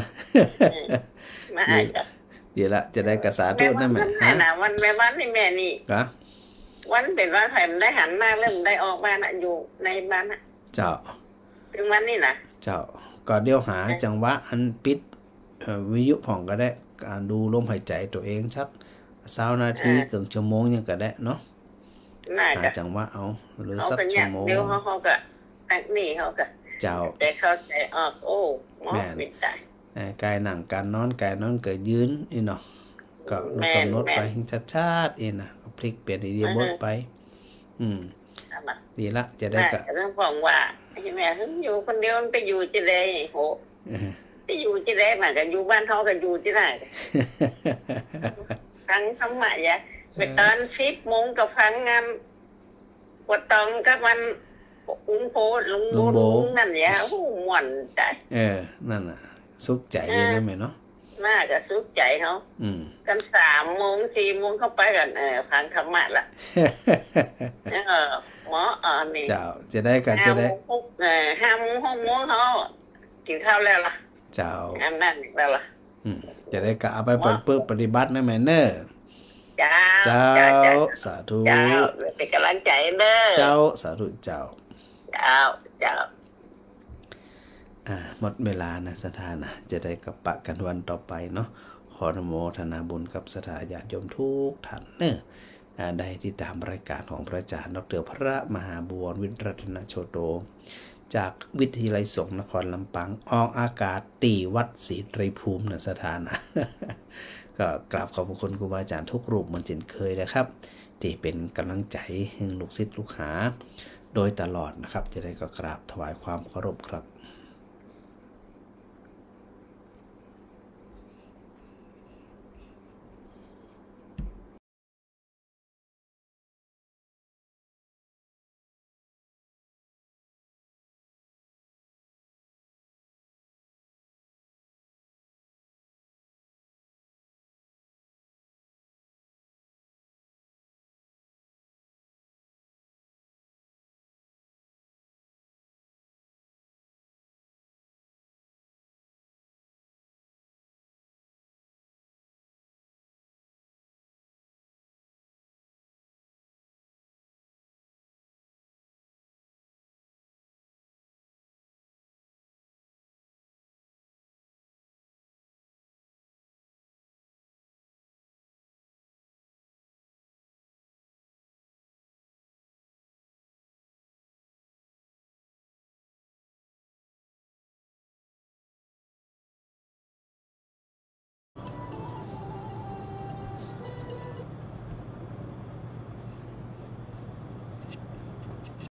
เดี๋ยวละจะได้กระสาทุนั่นแหละวันแม่บ้านนี่แม่นี่วันเป็นวันไผ่มันได้หันหน้าเริ่มได้ออกมาน่ะอยู่ในบ้านน่ะเจ้าถึงวันนี้นะเจ้าก็เดี๋ยวหาจังหวะอันปิดวิทยุผ่องก็ได้การดูลมหายใจตัวเองสัก20 นาทีเกือบชั่วโมงยังก็ได้เนาะหาจังหวะเอาหรือสักชั่วโมงเดี๋ยวเขาก็ตั้งนี่เขาก็เจ้าแต่เข้าใจออกโอ้หมอไม่ได้กายหนังการนอนกายนอนเกิดยืนนี่เนาะก็กำหนดไปชัดๆเองนะพลิกเปลี่ยนอิริยาบถไปดีละจะได้ก็เรื่องของว่าแม่ถึงอยู่คนเดียวไปอยู่ที่ไหนโหไปอยู่ที่ไหนน่ะก็อยู่บ้านเขาก็อยู่ที่ไหนฟังธรรมะยะไปตอน10 โมงก็ฟังงานปวดตองก็มันอุ้งโพลุงนั่นเนี่ยโอ้หม่อนใจนั่นน่ะสุขใจเลยนะแม่เนาะน่าจะสุขใจเขากัน3 โมง 4 โมงเข้าไปกันฟังธรรมะละหมอนี่เจ้าจะได้กันจะได้ 5 โมง 6 โมงเขากินข้าวแล้วล่ะเจ้านั่นแล้วล่ะจะได้กะเอาไปปฏิบัตินะแม่เนอเจ้าสาธุเจ้าเป็นกำลังใจเด้อเจ้าสาธุเจ้าหมดเวลานะสถานะจะได้กับปะกันวันต่อไปเนาะขออนุโมทนาบุญกับสถาญาติโยมทุกท่านเนอะได้ที่ตามรายการของพระอาจารย์ดร.พระมหาบุญวิรัตนโชโตจากวิทยาลัยสงฆ์นครลำปางออกอากาศตีวัดศรีไตรภูมินะสถานะก็กราบขอบคุณครูบาอาจารย์ทุกรูปเหมือนเช่นเคยนะครับที่เป็นกำลังใจให้ลูกศิษย์ลูกหาโดยตลอดนะครับจะได้ก็กราบถวายความเคารพครับ